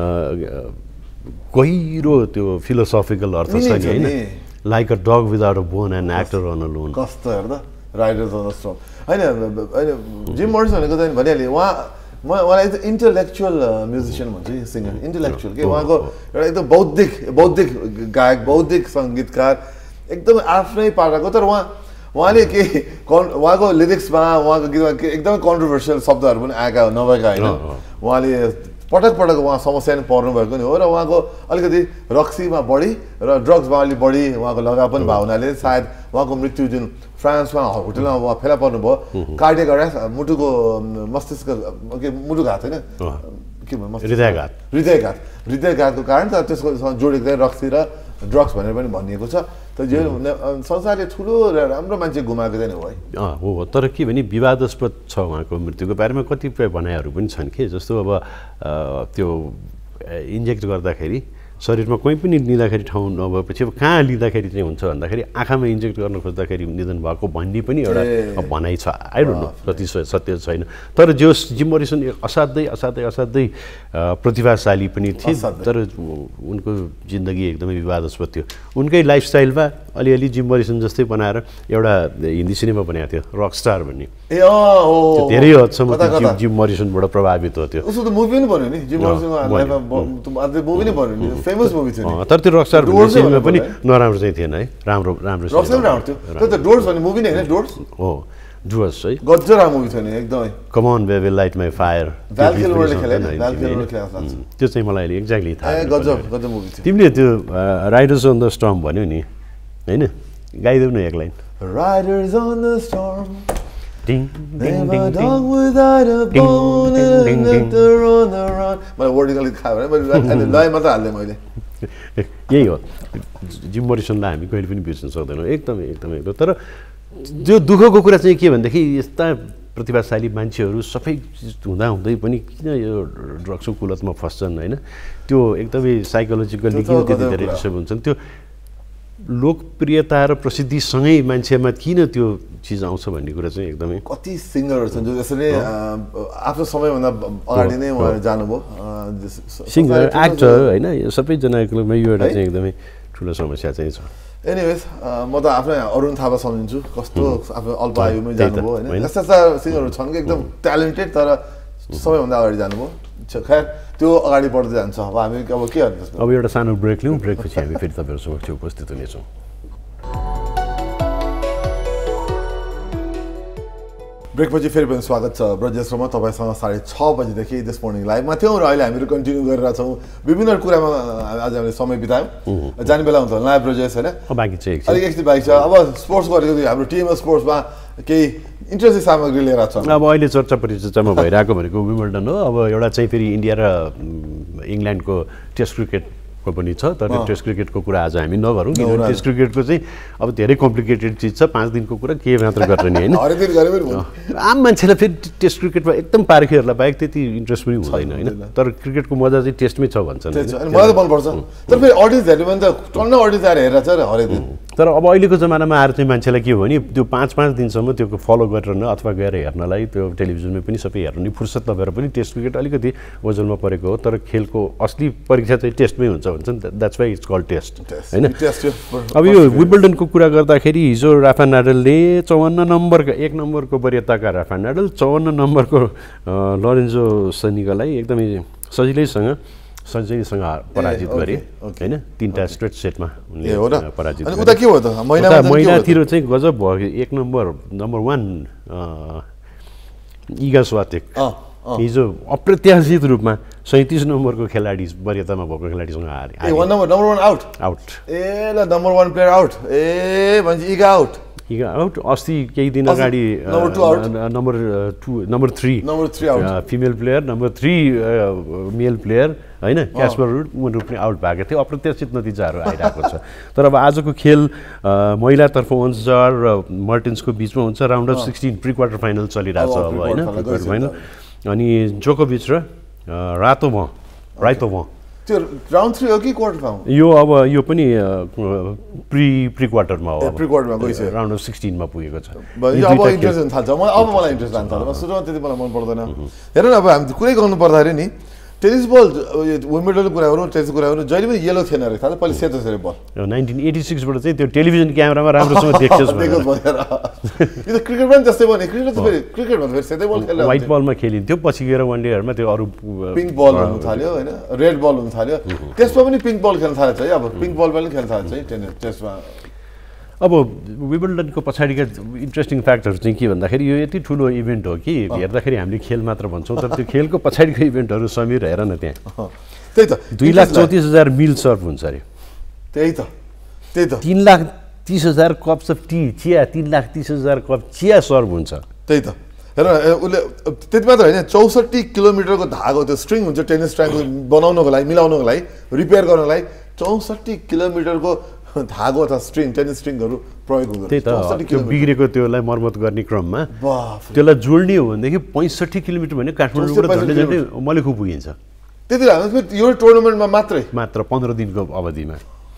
गहिरो त्यो फिलोसफिकल अर्थ छ नि होइन। Like a dog without a bone and actor on a loan. कस्तो हेर्दा राइडर्स अन द स्टर्म होइन। जिम मरिसन भनेको चाहिँ भनिहालेँ उहाँलाई एकदम इन्टेलेक्चुअल म्युजिसियन भन्छु कि सिङ्गर, इन्टेलेक्चुअल के। उहाँको एउटा एकदम बौद्धिक गायक, बौद्धिक सङ्गीतकार। एकदमै आफ्नै पाराको। तर उहाँले के उहाँको लिरिक्समा उहाँको गीतमा एकदमै कन्ट्रोभर्सियल शब्दहरू पनि आएका नभएका होइन। उहाँले पटक उहाँ समस्या नै पर्नु भएको नि हो र उहाँको अलिकति रक्सीमा बढी र ड्रग्समा अलिक बढी उहाँको लगाव पनि भएको हुनाले सायद उहाँको मृत्यु जुन फ्रान्समा होटलमा उहाँ फेला पर्नुभयो कार्डियक अरेस्ट मुटुको मस्तिष्क मुटुघात होइन के भन्नु हृदयघातको कारण तर त्यसको जोडेको चाहिँ रक्सी र ड्रग्स भनेर पनि भनिएको छ। त जो संसारले ठुलो र राम्रो मान्छे गुमाएको चाहिँ हो है। हो तर के भने विवादास्पद छ उहाँको मृत्युको बारेमा कतिपय भनाइहरू पनि छन् कि जस्तो अब त्यो इन्जेक्ट गर्दाखेरि शरीरमा कहीँ पनि लिँदाखेरि ठाउँ नभएपछि अब कहाँ लिँदाखेरि चाहिँ हुन्छ भन्दाखेरि आँखामा इन्जेक्ट गर्न खोज्दाखेरि निधन भएको भन्ने पनि एउटा भनाइ छ। आई डोन्ट नो कति सत्य छैन तर जोस जिम मोरिसन असाध्यै प्रतिभाशाली पनि थिए तर उनको जिन्दगी एकदमै विवादास्पद थियो। उनकै लाइफस्टाइलमा अलिअलि जिम मोरिसन जस्तै बनाएर एउटा हिन्दी सिनेमा बनाएको थियो रकस्टार भन्ने। धेरै हदसम्म जिम मोरिसनबाट प्रभावित हो त्यो। उसको त मुभी पनि बन्यो नि जिम मोरिसनको मुभी नै बन्यो नि फेमस मुभी थियो। तर त्यो रकस्टार भन्ने सिनेमा पनि नराम्रो चाहिँ थिएन है। राम्रो रकस्टार राम्रो थियो। त्यो त डोर्स भन्ने मुभी नै हैन डोर्स हो डुवर्स है गजरा मुभी थियो नि एकदमै। Come on baby light my fire त्यो चाहिँ मलाई अहिले एक्ज्याक्टली थाहा गजब मुभी थियो। तिमीले त्यो राइडर्स अन द स्टर्म भन्यो नि हैन गाइदेऊ न एक लाइन। राइडर्स अन द स्टर्म मलाई वर्ड अलिक थाहा भएन लय मात्र हाल्दै मैले। यही हो जिम मोरिसनलाई हामी कहिले पनि बिर्सन सक्दैनौँ एकदमै तर त्यो दुःखको कुरा चाहिँ के भनेदेखि यस्ता प्रतिभाशाली मान्छेहरू सबै हुँदै पनि किन यो ड्रग्सको कुलतमा फस्छन् होइन। त्यो एकदमै साइकोलोजिकल्ली किन त्यति धेरै डिस्टर्ब हुन्छन्। त्यो लोकप्रियता र प्रसिद्धिसँगै मान्छेमा किन त्यो चिज आउँछ भन्ने कुरा चाहिँ एकदमै कति सिङ्गरहरू छन् जो यसरी आफ्नो समयभन्दा अगाडि नै उहाँहरू जानुभयो सिङ्गर एक्टर होइन यो सबैजनाको यो एउटा चाहिँ एकदमै ठुलो समस्या चाहिँ छ। एनिवेज म त आफ्नै अरुण थापा सम्झिन्छु कस्तो आफ्नो अल्प आयुमै जानुभयो होइन। यस्ता यस्ता सिङ्गरहरू छन् कि एकदम ट्यालेन्टेड तर सबैभन्दा अगाडि जानुभयो। खैर त्यो अगाडि बढ्दै जान्छ। अब हामी अब के गर्नु अब एउटा सानो ब्रेक लिउँ ब्रेकपछि हामी फेरि तपाईँहरू समक्ष उपस्थित हुनेछौँ। ब्रेकपछि फेरि पनि स्वागत छ ब्रजेश्वरमा तपाईँसँग 6:30 बजीदेखि दिस मोर्निङ लाइभमा थियौँ र अहिले हामीहरू कन्टिन्यू गरिरहेछौँ विभिन्न कुरामा आज हामीले समय बितायौँ। जाने बेला हुन्छ नयाँ ब्रजेश होइन बाँकी चाहिँ अलिक एकछिन बाँकी छ। अब स्पोर्ट्स गरेको हाम्रो टिम स्पोर्ट्समा केही इन्ट्रेस्टिङ सामग्री लिएर छ। अब अहिले चर्चा परिचर्चामा भइरहेको भनेको विम्बल्डन हो। अब एउटा चाहिँ फेरि इन्डिया र इङ्ल्यान्डको टेस्ट क्रिकेटको पनि छ तर टेस्ट क्रिकेटको कुरा आज हामी नगरौँ किनभने टेस्ट क्रिकेटको चाहिँ अब धेरै कम्प्लिकेटेड चिज छ। 5 दिनको कुरा के मात्र गर्ने होइन आम मान्छेलाई फेरि टेस्ट क्रिकेटमा एकदम पारखीहरूलाई बाहेक त्यति इन्ट्रेस्ट पनि हुँदैन होइन। तर क्रिकेटको मजा चाहिँ टेस्टमै छ भन्छन् मलाई त मनपर्छ। तर फेरि अडियन्सहरूले पनि त टन्न अडियन्स आएर हेरेर छ हरेक दिन। तर अब अहिलेको जमानामा आएर चाहिँ मान्छेलाई के हो भने त्यो 5-5 दिनसम्म त्यो फलो गरेर अथवा गएर हेर्नलाई त्यो टेलिभिजनमै पनि सबै हेर्नु नि फुर्सद नभएर पनि टेस्ट क्रिकेट अलिकति ओझलमा परेको हो। तर खेलको असली परीक्षा चाहिँ टेस्टमै हुन्छ भन्छन् that's why it's called test होइन। अब यो विम्बल्डनको कुरा गर्दाखेरि हिजो राफा नाडलले 1 नम्बरको वरियताका राफा नाडल 54 नम्बरको लरेन्जो सनिकालाई एकदमै सजिलैसँग पराजित गरे होइन। 3टा स्ट्रेट सेटमा उनले पराजित गरे। महिलातिर चाहिँ गजब भयो। 1 नम्बर 1 इगा स्वातेक हिजो अप्रत्याशित रूपमा 37 नम्बरको खेलाडी वरियतामा भएको खेलाडीसँग हारे। नम्बर 1 आउट ए ल नम्बर 1 प्लेयर आउट ए भन्छ इगा आउट। अस्ति केही दिन अगाडि number 3 female player number 3 male player होइन क्यास्पर रुड पनि आउट भएको थियो। अप्रत्याशित नतिजाहरू आइरहेको छ। तर अब आजको खेल महिलातर्फ वन्सजार र मर्टिन्सको बिचमा हुन्छ। Round of 16 pre quarter final चलिरहेछ अब होइन प्री क्वार्टर फाइनल। अनि जोकोभिच र राइतोभ त्यो राउन्ड 3 हो कि क्वार्टर फाइनल यो अब यो पनि प्री क्वार्टरमा हो। प्री क्वार्टरमा गइसक्यो राउन्ड अफ 16 मा पुगेको छ। अब इन्ट्रेस्ट थाल्छ मलाई इन्ट्रेस्ट लाग्छ। सुरुमा त्यति मलाई मन पर्दैन। हेर न अब हामी कुरै गर्नु पर्दाखेरि नि टेनिस बल विम्बल्डनको कुरा गरौँ टेनिसको कुरा गरौँ जहिले पनि येलो थिएन रहेछ पहिला सेतो बल 1986 बाट चाहिँ त्यो टेलिभिजन क्यामेरामा राम्रोसँग देख्छस् भनेर यो त क्रिकेट पनि त्यस्तै भयो नि। क्रिकेट भन्दा फेरि सेतै बल खेल्छ व्हाइट बलमा खेलिन्थ्यो पछि गएर वन डेहरुमा त्यो अरु पिङ्क बल हुन थाल्यो हैन रेड बल हुन थाल्यो। त्यसमा पनि पिङ्क बल खेल्न थालेछ है। अब पिङ्क बल पनि खेल्न थालेछ है टेनिस टेस्टमा। अब विम्बल्डनको पछाडिका इन्ट्रेस्टिङ फ्याक्टहरू चाहिँ के भन्दाखेरि यो यति ठुलो इभेन्ट हो कि हेर्दाखेरि हामीले खेल मात्र भन्छौँ तर त्यो खेलको पछाडिको इभेन्टहरू समीर हेर न त्यहाँ त्यही त 2,34,000 मिल सर्भ हुन्छ अरे त्यही त 3,30,000 कप्स अफ टी चिया 3,30,000 कप चिया सर्भ हुन्छ त्यही त हेर उसले त्यति मात्र होइन 64 किलोमिटरको धागो त्यो स्ट्रिङ हुन्छ टेनिस ट्र्याकको बनाउनको लागि मिलाउनको लागि रिपेयर गर्नको लागि 64 किलोमिटरको धागो अथवा स्ट्रिङ टेनिस स्ट्रिङहरू प्रयोग हुन्छ त्यही त त्यो बिग्रेको त्यसलाई मर्मत गर्ने क्रममा त्यसलाई जोड्ने हो भनेदेखि 65 किलोमिटर भने काठमाडौँबाट झन्डै झन्डै मलेखु पुगिन्छ त्यति यो टुर्नामेन्टमा मात्र 15 दिनको अवधिमा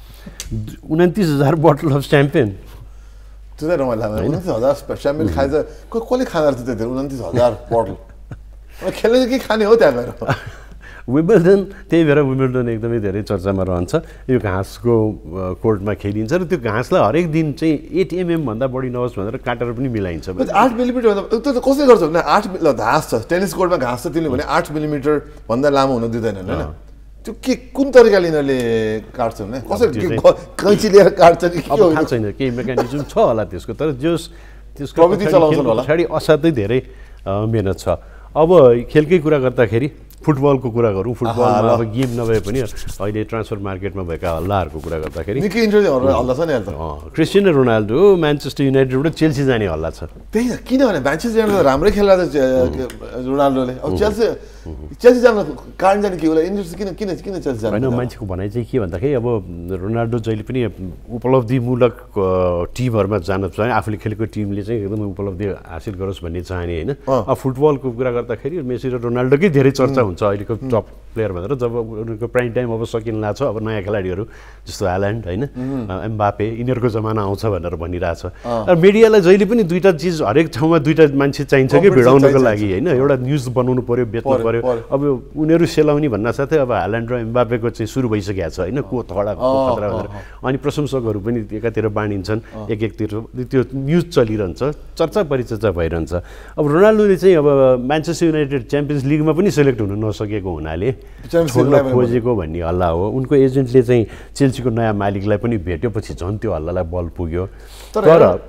29,000 बोतल अफ च्याम्पियन त्यो चाहिँ रमाइलो लाग्यो 29,000 च्याम्पियन खान्छ कसले खाँदो रहेछ त्यति 29,000 बोतल खेल्ने चाहिँ के खाने हो त्यहाँ गएर विम्बल्डन त्यही भएर विम्बल्डन एकदमै धेरै चर्चामा रहन्छ यो घाँसको कोर्टमा खेलिन्छ र त्यो घाँसलाई हरेक दिन चाहिँ 8 mm भन्दा बढी नहोस् भनेर काटेर पनि मिलाइन्छ 8 मिलिमिटर भन्दा त्यो कसले गर्छ भने 8 घाँस छ टेनिस कोर्टमा घाँस छ तिमीले भने 8 मिलिमिटर भन्दा लामो हुन दिँदैनन् होइन त्यो के कुन तरिकाले यिनीहरूले काट्छ भने कसरी कैँची लिएर काट्छ कि के हो थाहा छैन केही मेकानिजम छ होला त्यसको तर त्यसको प्रविधि चलाउँछन् होला पछाडि असाध्यै धेरै मेहनत छ अब खेलकै कुरा गर्दाखेरि फुटबलको कुरा गरौँ फुटबलमा अब गेम नभए पनि अहिले ट्रान्सफर मार्केटमा भएका हल्लाहरूको कुरा गर्दाखेरि निकै इन्ट्रेस्टिङ हल्ला छ नि अहिले क्रिस्टियानो रोनाल्डो म्यान्चेस्टर युनाइटेडबाट चेल्सी जाने हल्ला छ त्यही त किनभने म्यान्चेस्टर युनाइटेड राम्रै खेल्दा रोनाल्डोले अब चेल्सी जान कारण जाने के होला इन्ट्रेस्ट किन चेल्सी जानु होइन मान्छेको भनाइ चाहिँ के भन्दाखेरि अब रोनाल्डो जहिले पनि उपलब्धिमूलक टिमहरूमा जान चाहे आफूले खेलेको टिमले चाहिँ एकदमै उपलब्धि हासिल गरोस् भन्ने चाहने होइन अब फुटबलको कुरा गर्दाखेरि मेसी र रोनाल्डोकै धेरै चर्चा हुन्छ अहिलेको टप प्लेयर भनेर जब उनीहरूको प्राइम टाइम अब सकिन लाग्छ अब नयाँ खेलाडीहरू जस्तो ह्याल्यान्ड होइन एम्बापे यिनीहरूको जमाना आउँछ भनेर भनिरहेछ र मिडियालाई जहिले पनि दुईवटा चिज हरेक ठाउँमा दुईवटा मान्छे चाहिन्छ कि भिडाउनको लागि होइन एउटा न्युज बनाउनु पऱ्यो बेच्नु पऱ्यो अब उनीहरू सेलाउने भन्ना साथै अब ह्याल्यान्ड र एम्बापेको चाहिँ सुरु भइसकेको छ होइन को तगडा खतरा भनेर अनि प्रशंसकहरू पनि एकातिर बाँडिन्छन् एकतिर त्यो न्युज चलिरहन्छ चर्चा परिचर्चा भइरहन्छ अब रोनाल्डोले चाहिँ अब म्यान्चेस्टर युनाइटेड च्याम्पियन्स लिगमा पनि सेलेक्ट हुन नसकेको हुनाले छोड्न खोजेको भन्ने हल्ला हो उनको एजेन्टले चाहिँ चेल्सीको नयाँ मालिकलाई पनि भेट्योपछि झन् त्यो हल्लालाई बल पुग्यो तर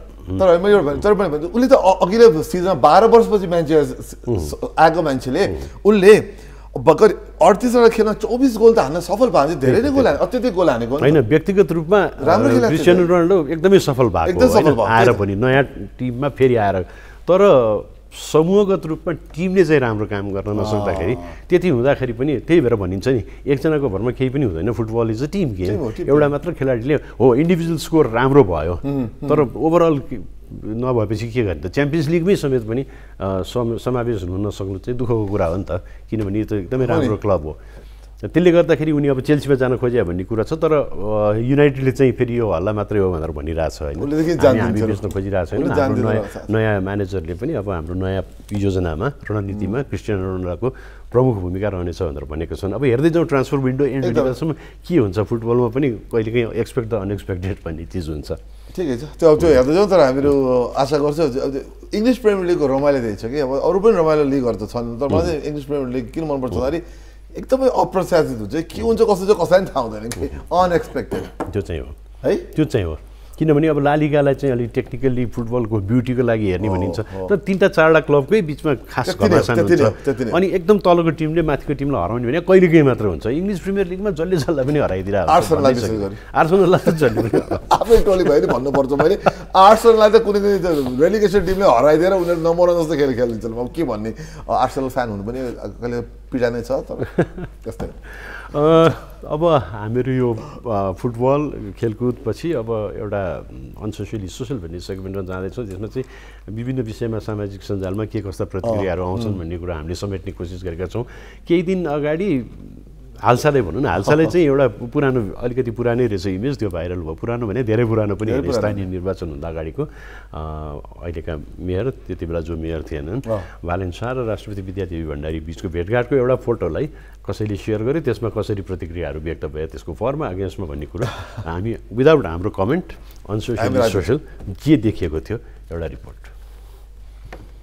उसले त अघिल्लो सिजनमा 12 वर्षपछि मान्छे आएको मान्छेले उसले भर्खर 38वटा खेलमा 24 गोल त हान्न सफल भयो धेरै नै गोल हाने अत्यधिक गोल हानेको होइन व्यक्तिगत रूपमा राम्रो खेला क्रिस्टियानो रोनाल्डो एकदमै सफल भएको आएर पनि नयाँ टिममा फेरि आएर तर समूहगत रूपमा टिमले चाहिँ राम्रो काम गर्न नसक्दाखेरि त्यति हुँदाखेरि पनि त्यही भएर भनिन्छ नि एकजनाको भरमा केही पनि हुँदैन football is a team game एउटा मात्र खेलाडीले हो इन्डिभिजुअल स्कोर राम्रो भयो तर ओभरअल नभएपछि के गर्ने त च्याम्पियन्स लिगमै समेत पनि समावेश हुन नसक्नु चाहिँ दुःखको कुरा हो नि त किनभने यो त एकदमै राम्रो क्लब हो त्यसले गर्दाखेरि उनी अब चेल्सीमा जान खोज्या भन्ने कुरा छ तर युनाइटेडले चाहिँ फेरि यो हल्ला मात्रै हो भनेर भनिरहेछ होइन हामी बेच्न खोजिरहेको छैन नयाँ म्यानेजरले पनि अब हाम्रो नयाँ योजनामा रणनीतिमा क्रिस्टियानो रोनाल्डोको प्रमुख भूमिका रहनेछ भनेर भनेको छन् अब हेर्दै जाउँ ट्रान्सफर विन्डो एन्ड हुँदासम्म के हुन्छ फुटबलमा पनि कहिलेकाहीँ एक्सपेक्ट द अनएक्सपेक्टेड भन्ने चिज हुन्छ ठिकै छ त्यो हेर्दै जाउँ तर हामीहरू आशा गर्छौँ इङ्ग्लिस प्रिमियर लिगको रमाइलो धेरै छ कि अब अरू पनि रमाइलो लिगहरू त छन् तर मलाई चाहिँ इङ्ग्लिस प्रिमियर लिग किन मनपर्छ भन्दाखेरि एकदमै अप्रत्याशित हुन्छ के हुन्छ कसो चाहिँ कसैलाई थाहा हुँदैन कि अनएक्सपेक्टेड त्यो चाहिँ हो है त्यो चाहिँ हो किनभने अब लालिगालाई चाहिँ अलिक टेक्निकली फुटबलको ब्युटीको लागि हेर्ने भनिन्छ तर 3-4 क्लबकै बिचमा खास घमासान हुन्छ अनि एकदम तलको टिमले माथिको टिमलाई हराउने भने कहिलेकाहीँ मात्र हुन्छ इङ्ग्लिस प्रिमियर लिगमा जसले जसलाई पनि हराइदिरहेको आर्सेनललाई त जसले पनि आफै टोली भयो नि भन्नुपर्छ मैले आर्सेनललाई त कुनै रेलिगेसन टिमले हराइदिएर उनीहरू नमरा जस्तो खेल खेलिदिन्छन् अब के भन्ने आर्सेनल फ्यान हुनु पनि कहिले पीडा नै छ तर त्यस्तै अब हामीहरू यो फुटबल खेलकुदपछि अब एउटा सोसियल भन्ने सेगमेन्टमा जाँदैछौँ त्यसमा चाहिँ विभिन्न विषयमा सामाजिक सञ्जालमा के कस्ता प्रतिक्रियाहरू आउँछन् भन्ने कुरा हामीले समेट्ने कोसिस गरेका छौँ केही दिन अगाडि हालसालै भनौँ न हालसालै चाहिँ एउटा पुरानो अलिकति पुरानै रहेछ इमेज त्यो भाइरल भयो पुरानो भने धेरै पुरानो पनि होइन स्थानीय निर्वाचन हुँदा अगाडिको अहिलेका मेयर त्यति बेला जो मेयर थिएनन् भालेन्सा र राष्ट्रपति विद्यादेवी भण्डारी बिचको भेटघाटको एउटा फोटोलाई कसैले सेयर गर्यो त्यसमा कसरी प्रतिक्रियाहरू व्यक्त भयो त्यसको फरमा अगेन्स्टमा भन्ने कुरा हामी विदाउट हाम्रो कमेन्ट अन सोसियल के देखिएको थियो एउटा रिपोर्ट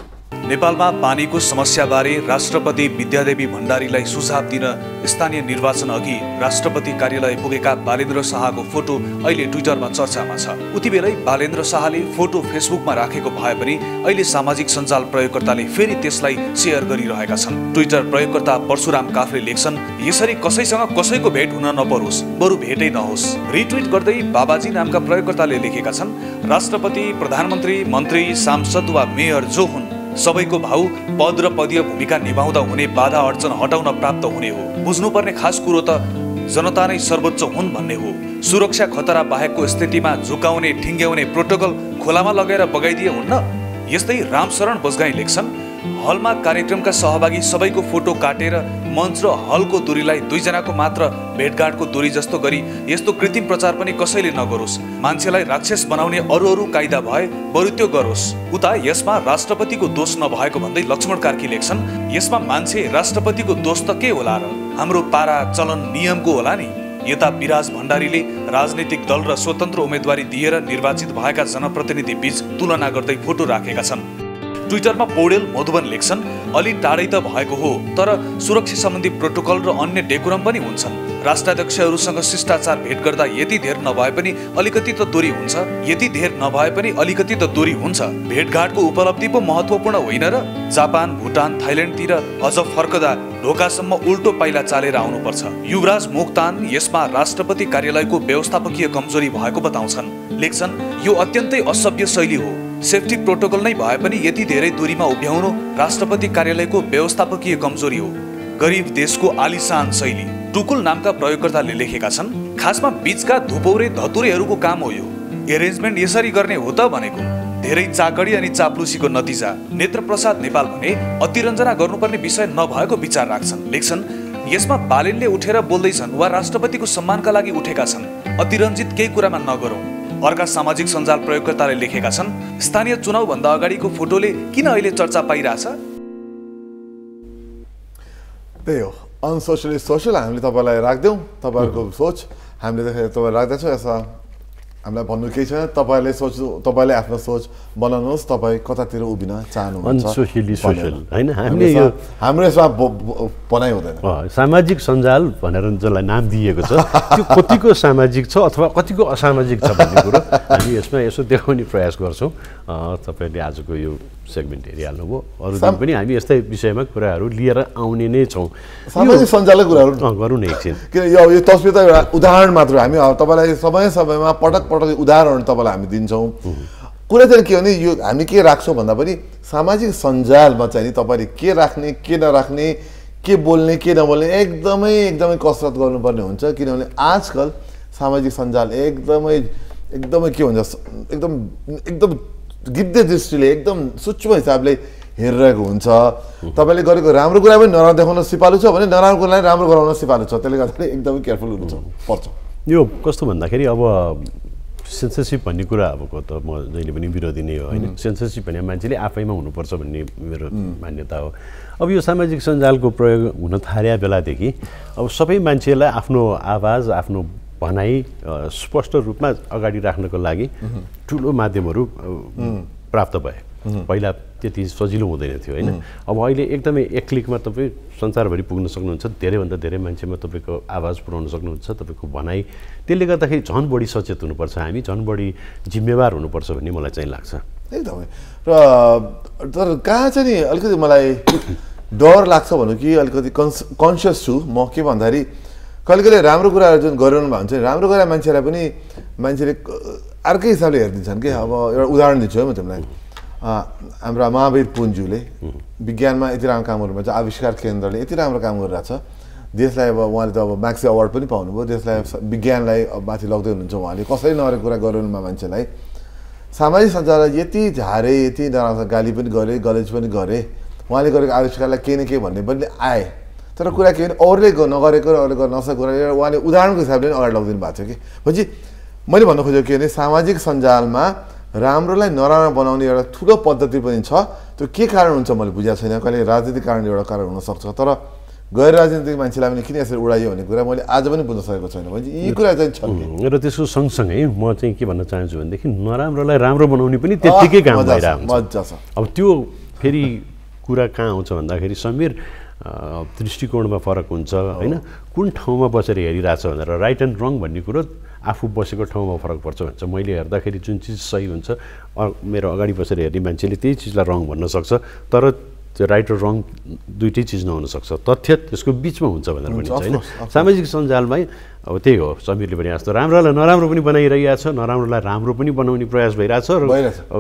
नेपालमा पानीको समस्याबारे राष्ट्रपति विद्यादेवी भण्डारीलाई सुझाव दिन स्थानीय निर्वाचन अघि राष्ट्रपति कार्यालय पुगेका बालेन्द्र शाहको फोटो अहिले ट्विटरमा चर्चामा छ। उतिबेलै बालेन्द्र शाहले फोटो फेसबुकमा राखेको भए पनि अहिले सामाजिक सञ्जाल प्रयोगकर्ताले फेरि त्यसलाई सेयर गरिरहेका छन्। ट्विटर प्रयोगकर्ता परशुराम काफ्ले लेख्छन्, यसरी कसैसँग कसैको भेट हुन नपरोस्, बरु भेटै नहोस्। रिट्विट गर्दै बाबाजी नामका प्रयोगकर्ताले लेखेका छन्, राष्ट्रपति, प्रधानमन्त्री, मन्त्री, सांसद वा मेयर जो हुन्, सबैको भाउ पद र पदीय भूमिका निभाउँदा हुने बाधा अडचन हटाउन प्राप्त हुने हो। बुझ्नुपर्ने खास कुरो त जनता नै सर्वोच्च हुन् भन्ने हो। सुरक्षा खतरा बाहेकको स्थितिमा झुकाउने ठिङ्ग्याउने प्रोटोकल खोलामा लगेर बगाइदिए हुन्न। यस्तै रामशरण बजगाई लेख्छन्, हलमा कार्यक्रमका सहभागी सबैको फोटो काटेर मञ्च र हलको दूरीलाई 2 जनाको मात्र भेटघाटको दूरी जस्तो गरी यस्तो कृत्रिम प्रचार पनि कसैले नगरोस्। मान्छेलाई राक्षस बनाउने अरू कायदा भए बरु त्यो गरोस्। उता यसमा राष्ट्रपतिको दोष नभएको भन्दै लक्ष्मण कार्की लेख्छन्, यसमा मान्छे राष्ट्रपतिको दोष त के होला र, हाम्रो पारा चलन नियमको होला नि। यता विराज भण्डारीले राजनीतिक दल र स्वतन्त्र उम्मेदवारी दिएर निर्वाचित भएका जनप्रतिनिधि बीच तुलना गर्दै फोटो राखेका छन्। ट्विटरमा पौडेल मधुबन लेख्छन्, अलि टाढै त भएको हो, तर सुरक्षा सम्बन्धी प्रोटोकल र अन्य डेकोरम पनि हुन्छन्। राष्ट्राध्यक्षहरूसँग शिष्टाचार भेट गर्दा यति धेर नभए पनि अलिकति त दूरी हुन्छ, यति धेर नभए पनि अलिकति त दूरी हुन्छ। भेटघाटको उपलब्धि पो महत्त्वपूर्ण होइन र? जापान, भुटान, थाइल्यान्डतिर अझ फर्कदा ढोकासम्म उल्टो पाइला चालेर आउनुपर्छ। युवराज मोक्तान यसमा राष्ट्रपति कार्यालयको व्यवस्थापकीय कमजोरी भएको बताउँछन्। लेख्छन्, यो अत्यन्तै असभ्य शैली हो। सेफ्टी प्रोटोकल नै भए पनि यति धेरै दूरीमा उभ्याउनु राष्ट्रपति कार्यालयको व्यवस्थापकीय कमजोरी हो। गरिब देशको आलिशान शैली। टुकुल नामका प्रयोगकर्ताले लेखेका छन्, खासमा बीचका धुपौरे धतुरेहरूको काम हो यो। एरेन्जमेन्ट यसरी गर्ने हो त भनेको। धेरै चाकडी अनि चाप्लुसीको नतिजा। नेत्रप्रसाद नेपाल भने अतिरञ्जना गर्नुपर्ने विषय नभएको विचार राख्छन्। लेख्छन्, यसमा बालेनले उठेर बोल्दैछन् वा राष्ट्रपतिको सम्मानका लागि उठेका छन्। अतिरञ्जित केही कुरामा नगरौँ। अर्का सामाजिक सञ्जाल प्रयोगकर्ताले लेखेका छन्, स्थानीय चुनावभन्दा अगाडिको फोटोले किन अहिले चर्चा पाइरहेछ? त्यही हो, अनसोसियली सोसियल। हामीले तपाईँलाई राख्दैछौँ, तपाईँहरूको सोच हामीले तपाईँ राख्दैछौँ। यसमा हामीलाई भन्नु केही छैन। तपाईँले तपाईँले आफ्नो सोच बनाउनुहोस्, तपाईँ कतातिर उभिन चाहनुहुन्छ। अनसोसियली सोसियल होइन, हामीले यो हाम्रो यसमा भनाइ हुँदैन। सामाजिक सञ्जाल भनेर जसलाई नाम दिएको छ त्यो कतिको सामाजिक छ अथवा कतिको असामाजिक छ भन्ने कुरो हामी यसमा यसो देखाउने प्रयास गर्छौँ। तपाईँले आजको यो सेगमेन्ट हेरिहाल्नुभयो। अरू दिन पनि हामी यस्तै विषयमा कुराहरू लिएर आउने नै छौँ। सामाजिक सञ्जालको कुराहरू गरौँ न एकछिन। किन यो तस्बिर त एउटा उदाहरण मात्र। हामी तपाईँलाई समयमा पटक उदाहरण तपाईँलाई हामी दिन्छौँ। कुरा चाहिँ के हो भने यो हामी के राख्छौँ भन्दा पनि सामाजिक सञ्जालमा चाहिँ नि तपाईँले के राख्ने, के नराख्ने, के बोल्ने, के नबोल्ने एकदमै कसरत गर्नुपर्ने हुन्छ। किनभने आजकल सामाजिक सञ्जाल एकदमै के हुन्छ, एकदम गिद्धे दृष्टिले एकदम सूक्ष्म हिसाबले हेरिरहेको हुन्छ। तपाईँले गरेको राम्रो कुरा पनि नराम्रो देखाउन सिपालु छ भने नराम्रो कुरालाई राम्रो गराउन सिपालु छ। त्यसले गर्दाखेरि एकदमै केयरफुल पर्छ। यो कस्तो भन्दाखेरि अब सेन्सरसिप भन्ने कुरा अबको त म जहिले पनि विरोधी नै हो होइन। सेन्सरसिप भने मान्छेले आफैमा हुनुपर्छ भन्ने मेरो मान्यता हो। अब यो सामाजिक सञ्जालको प्रयोग हुन थाले बेलादेखि अब सबै मान्छेलाई आफ्नो आवाज, आफ्नो भनाइ स्पष्ट रूपमा अगाडि राख्नको लागि ठुलो माध्यमहरू प्राप्त भए। पहिला त्यति सजिलो हुँदैन थियो होइन। अब अहिले एकदमै एक क्लिकमा तपाईँ संसारभरि पुग्न सक्नुहुन्छ। धेरैभन्दा धेरै मान्छेमा तपाईँको आवाज पुर्याउन सक्नुहुन्छ, तपाईँको भनाइ। त्यसले गर्दाखेरि झन् बढी सचेत हुनुपर्छ हामी, झन् बढी जिम्मेवार हुनुपर्छ भन्ने मलाई चाहिँ लाग्छ एकदमै। र तर कहाँ चाहिँ नि अलिकति मलाई डर लाग्छ भनौँ कि अलिकति कन्सियस छु म। के भन्दाखेरि कहिले राम्रो कुराहरू जुन गरिरहनु भएको हुन्छ, राम्रो कुरा मान्छेलाई पनि मान्छेले अर्कै हिसाबले हेरिदिन्छन् कि। अब एउटा उदाहरण दिन्छु है म तिमीलाई। हाम्रा महावीर पुन्जुले विज्ञानमा यति राम्रो काम गर्नुभएको छ, आविष्कार केन्द्रले यति राम्रो काम गरिरहेछ देशलाई। अब उहाँले त अब म्याक्सी अवार्ड पनि पाउनुभयो। देशलाई विज्ञानलाई माथि लग्दै हुनुहुन्छ उहाँले। कसरी नगरेको कुरा गरिरहनुमा मान्छेलाई सामाजिक सञ्जाललाई यति झारे, यति नराम्रो गाली पनि गरे, गलेज पनि गरे। उहाँले गरेको आविष्कारलाई केही न केही भन्ने पनि आए। तर कुरा के भने अरूले नगरेको र अरूले गर्न नसकेको कुरा उहाँले उदाहरणको हिसाबले अगाडि लगिदिनु भएको थियो कि। पछि मैले भन्न खोजेको के भने सामाजिक सञ्जालमा राम्रोलाई नराम्रो बनाउने एउटा ठुलो पद्धति पनि छ। त्यो के कारण हुन्छ मैले बुझेको छैन। कहिले राजनीतिक कारण एउटा कारण हुनसक्छ, तर गैर राजनीतिक मान्छेलाई पनि किन यसरी उडाइयो भन्ने कुरा मैले आज पनि बुझ्न सकेको छैन। भने यी कुरा चाहिँ छ। र त्यसको सँगसँगै म चाहिँ के भन्न चाहन्छु भनेदेखि नराम्रोलाई राम्रो बनाउने पनि त्यत्तिकै काम भइरहेको हुन्छ। मजा छ। अब त्यो फेरि कुरा कहाँ आउँछ भन्दाखेरि समीर दृष्टिकोणमा फरक हुन्छ होइन, कुन ठाउँमा बसेर हेरिरहेछ भनेर राइट एन्ड रङ भन्ने कुरो आफू बसेको ठाउँमा फरक पर्छ भन्छ। मैले हेर्दाखेरि जुन चिज सही हुन्छ मेरो अगाडि बसेर हेर्ने मान्छेले त्यही चिजलाई रङ भन्न सक्छ, तर त्यो राइट र रङ दुइटै चिज नहुनसक्छ, तथ्य त्यसको बिचमा हुन्छ भनेर भनिन्छ होइन। सामाजिक सञ्जालमै अब त्यही हो, समीरले भने जस्तो राम्रोलाई नराम्रो पनि बनाइरहेको छ, नराम्रोलाई राम्रो पनि बनाउने प्रयास भइरहेछ र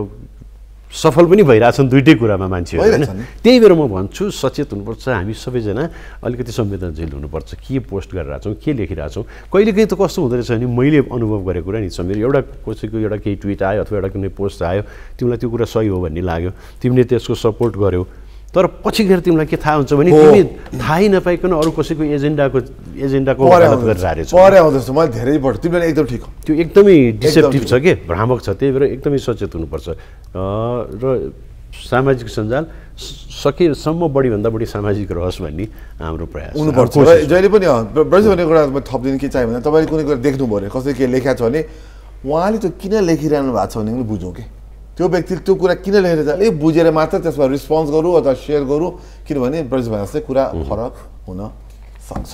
सफल पनि भइरहेछन् दुइटै कुरामा मान्छेहरू होइन। त्यही भएर म भन्छु सचेत हुनुपर्छ, हामी सबैजना अलिकति संवेदनशील हुनुपर्छ। के पोस्ट गरिरहेछौँ, के लेखिरहेछौँ, कहिलेकाहीँ त कस्तो हुँदो रहेछ भने मैले अनुभव गरेको कुरा नि समीर, एउटा कसैको एउटा केही ट्विट आयो अथवा एउटा कुनै पोस्ट आयो, तिमीलाई त्यो कुरा सही हो भन्ने लाग्यो, तिमीले त्यसको सपोर्ट गर्यौ, तर पछि गएर तिमीलाई के थाहा हुन्छ भने तिमी थाहै नपाइकन अरू कसैको एजेन्डाको गलत गरिरहेको छ। परे आउँदैछ मलाई धेरै पढ्छ, तिमीले एकदम ठिक हो, त्यो एकदमै डिसेप्टिभ छ के, भ्रामक छ। त्यही भएर एकदमै सचेत हुनुपर्छ र सामाजिक सञ्जाल सकेसम्म बढीभन्दा बढी सामाजिक रहोस् भन्ने हाम्रो प्रयास हुनुपर्छ। र जहिले पनि ब्रज भन्ने कुरा म थपिदिनु के चाहियो भने तपाईँले कुनै कुरा देख्नु पऱ्यो, कसैले के लेखेको छ भने उहाँले त्यो किन लेखिरहनु भएको छ भने पनि बुझौँ कि त्यो व्यक्तिले त्यो कुरा किन लेखेर छ अलिक बुझेर मात्र त्यसमा रिस्पोन्स गरौँ अथवा सेयर गरौँ, किनभने ब्रज भने जस्तै कुरा फरक हुन सक्छ।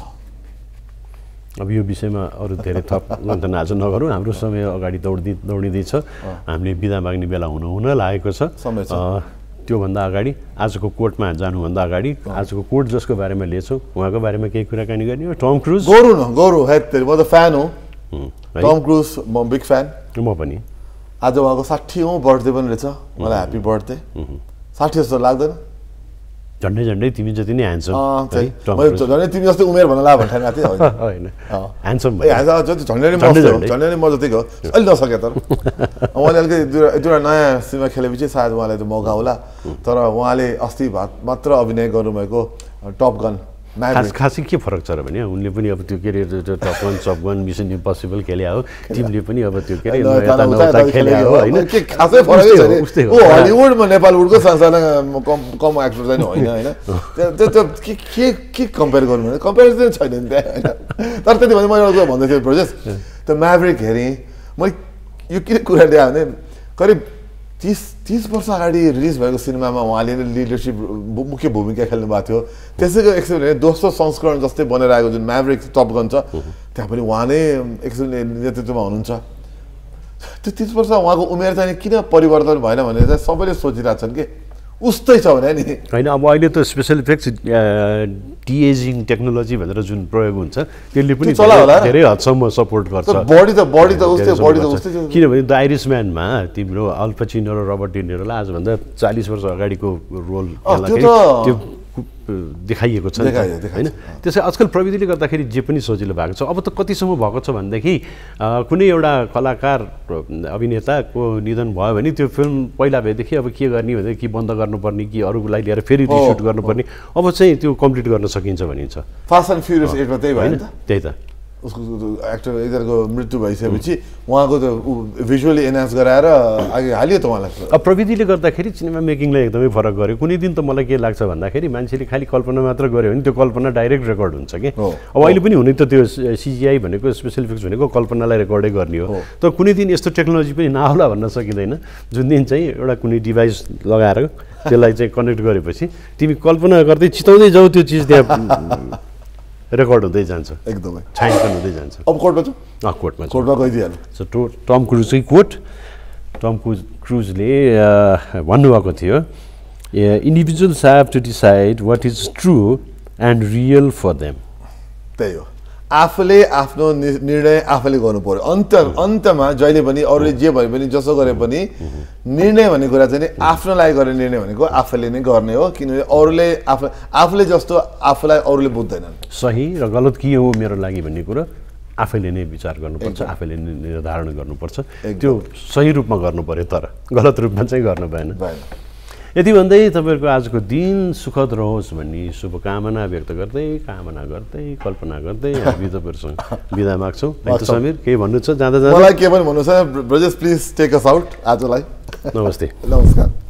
अब यो विषयमा अरू धेरै थप मन्थन आज नगरौँ, हाम्रो समय अगाडि दौडिँदैछ, हामीले बिदा माग्ने बेला हुन लागेको छ। त्योभन्दा अगाडि आजको कोर्टमा जानुभन्दा अगाडि आजको कोर्ट जसको बारेमा लिएछौँ उहाँको बारेमा केही कुराकानी गर्ने हो। टम क्रुज गरौँ म त फ्यान हो, टम क्रुज म बिग फ्यान। म पनि आज उहाँको 60औं बर्थडे पनि रहेछ, मलाई ह्याप्पी बर्थडे। 60 जस्तो लाग्दैन? झन्डै तिमी जति नै ह्यान्डसम, झन्डै तिमी जस्तै उमेर भन्न ला भन्ने थिएँ होइन, ह्यान्डसम जति झन्डै नै म जतिको अहिले नसके, तर उहाँले अलिकति दुईवटा नयाँ सिनेमा खेलेपछि सायद उहाँलाई त्यो मौका होला। तर उहाँले अस्ति मात्र अभिनय गर्नुभएको टप गन खासै के फरक छ र भने उनले पनि अब त्यो के अरे टप गन सब गन मिसन इम्पोसिबल खेले हो, तिमीले पनि अब त्यो के अरे खेले हो होइन, खासै फरकै छैन। ऊ हलिउडमा नेपालवुडको सानसाना कम एक्टर चाहिँ होइन होइन, त्यो के कम्पेयर गर्नु भने कम्पेरिजन छैन नि त्यहाँ होइन। तर त्यति भने मैले एउटा कुरा भन्दै थिएँ ब्रजेश, त्यो म्याभरिक हेरेँ मैले, यो किन कुरा ल्याएँ भने करिब 30 वर्ष अगाडि रिलिज भएको सिनेमामा उहाँले लिडरसिप मुख्य भूमिका खेल्नु भएको थियो। त्यसैको एक्चुअली दोस्रो संस्करण जस्तै बनेर आएको जुन म्याभरिक टप गन छ त्यहाँ पनि उहाँ नै एक्चुअली नेतृत्वमा हुनुहुन्छ। त्यो 30 वर्ष उहाँको उमेर चाहिँ किन परिवर्तन भएन भनेर चाहिँ सबैले सोचिरहेछन् कि उस्तै छ भने नि होइन। अब अहिले त स्पेसल इफेक्ट्स डिएजिङ टेक्नोलोजी भनेर जुन प्रयोग हुन्छ त्यसले पनि धेरै हदसम्म सपोर्ट गर्छ। बडी त उस्तै किनभने द आइरिसम्यानमा तिम्रो अल पचिनो र रबर्ट डे निरोलाई आजभन्दा 40 वर्ष अगाडिको रोल त्यो देखाइएको छ होइन। त्यसै आजकल प्रविधिले गर्दाखेरि जे पनि सजिलो भएको छ। अब त कतिसम्म भएको छ भनेदेखि कुनै एउटा कलाकार अभिनेताको निधन भयो भने त्यो फिल्म पहिला भएदेखि अब के गर्ने भनेदेखि कि बन्द गर्नुपर्ने कि अरूलाई लिएर फेरि रिसुट गर्नुपर्ने, अब चाहिँ त्यो कम्प्लिट गर्न सकिन्छ भनिन्छ। फास्ट एन्ड फ्युरियस 8 मा त्यही भयो नि त। त्यही त उसको एक्टर एकजनाको मृत्यु भइसकेपछि उहाँको त भिजुअली एनहान्स गराएर अघि हालियो त उहाँलाई। अब प्रविधिले गर्दाखेरि सिनेमा मेकिङलाई एकदमै फरक गर्यो। कुनै दिन त मलाई के लाग्छ भन्दाखेरि मान्छेले खालि कल्पना मात्र गर्यो भने त्यो कल्पना डाइरेक्ट रेकर्ड हुन्छ कि। अब अहिले पनि हुने त त्यो सिजिआई भनेको स्पेसल इफेक्ट्स भनेको कल्पनालाई रेकर्डै गर्ने हो। तर कुनै दिन यस्तो टेक्नोलोजी पनि नहोला भन्न सकिँदैन जुन दिन चाहिँ एउटा कुनै डिभाइस लगाएर त्यसलाई चाहिँ कनेक्ट गरेपछि तिमी कल्पना गर्दै चिताउँदै जाऊ त्यो चिज त्यहाँ रेकर्ड हुँदै जान्छ, एकदमै छायाङ्कन हुँदै जान्छ। अब कोर्टमा कोर्टमा गइदिहाल्नु। सो टम क्रुजकै कोट, टम क्रुजले भन्नुभएको थियो individuals have to decide what is true and real for them. त्यही हो, आफूले आफ्नो निर्णय आफूले गर्नु पर्यो। अन्तमा जहिले पनि अरूले जे भए पनि जसो गरे पनि निर्णय भन्ने कुरा चाहिँ आफ्नो लागि गर्ने निर्णय भनेको आफूले नै गर्ने हो। किनभने अरूले आफूले जस्तो आफूलाई अरूले बुझ्दैनन्। सही र गलत के हो मेरो लागि भन्ने कुरो आफैले नै विचार गर्नुपर्छ, आफैले नै निर्धारण गर्नुपर्छ। त्यो सही रूपमा गर्नु पर्यो, तर गलत रूपमा चाहिँ गर्नु भएन। यति भन्दै तपाईँहरूको आजको दिन सुखद रहोस् भन्ने शुभकामना व्यक्त गर्दै कल्पना गर्दै हामी तपाईँहरूसँग बिदा माग्छौँ। समीर केही भन्नु छ जाँदा? मलाई के पनि भन्नु छ Brajesh, please take us out आजलाई। नमस्ते, नमस्कार।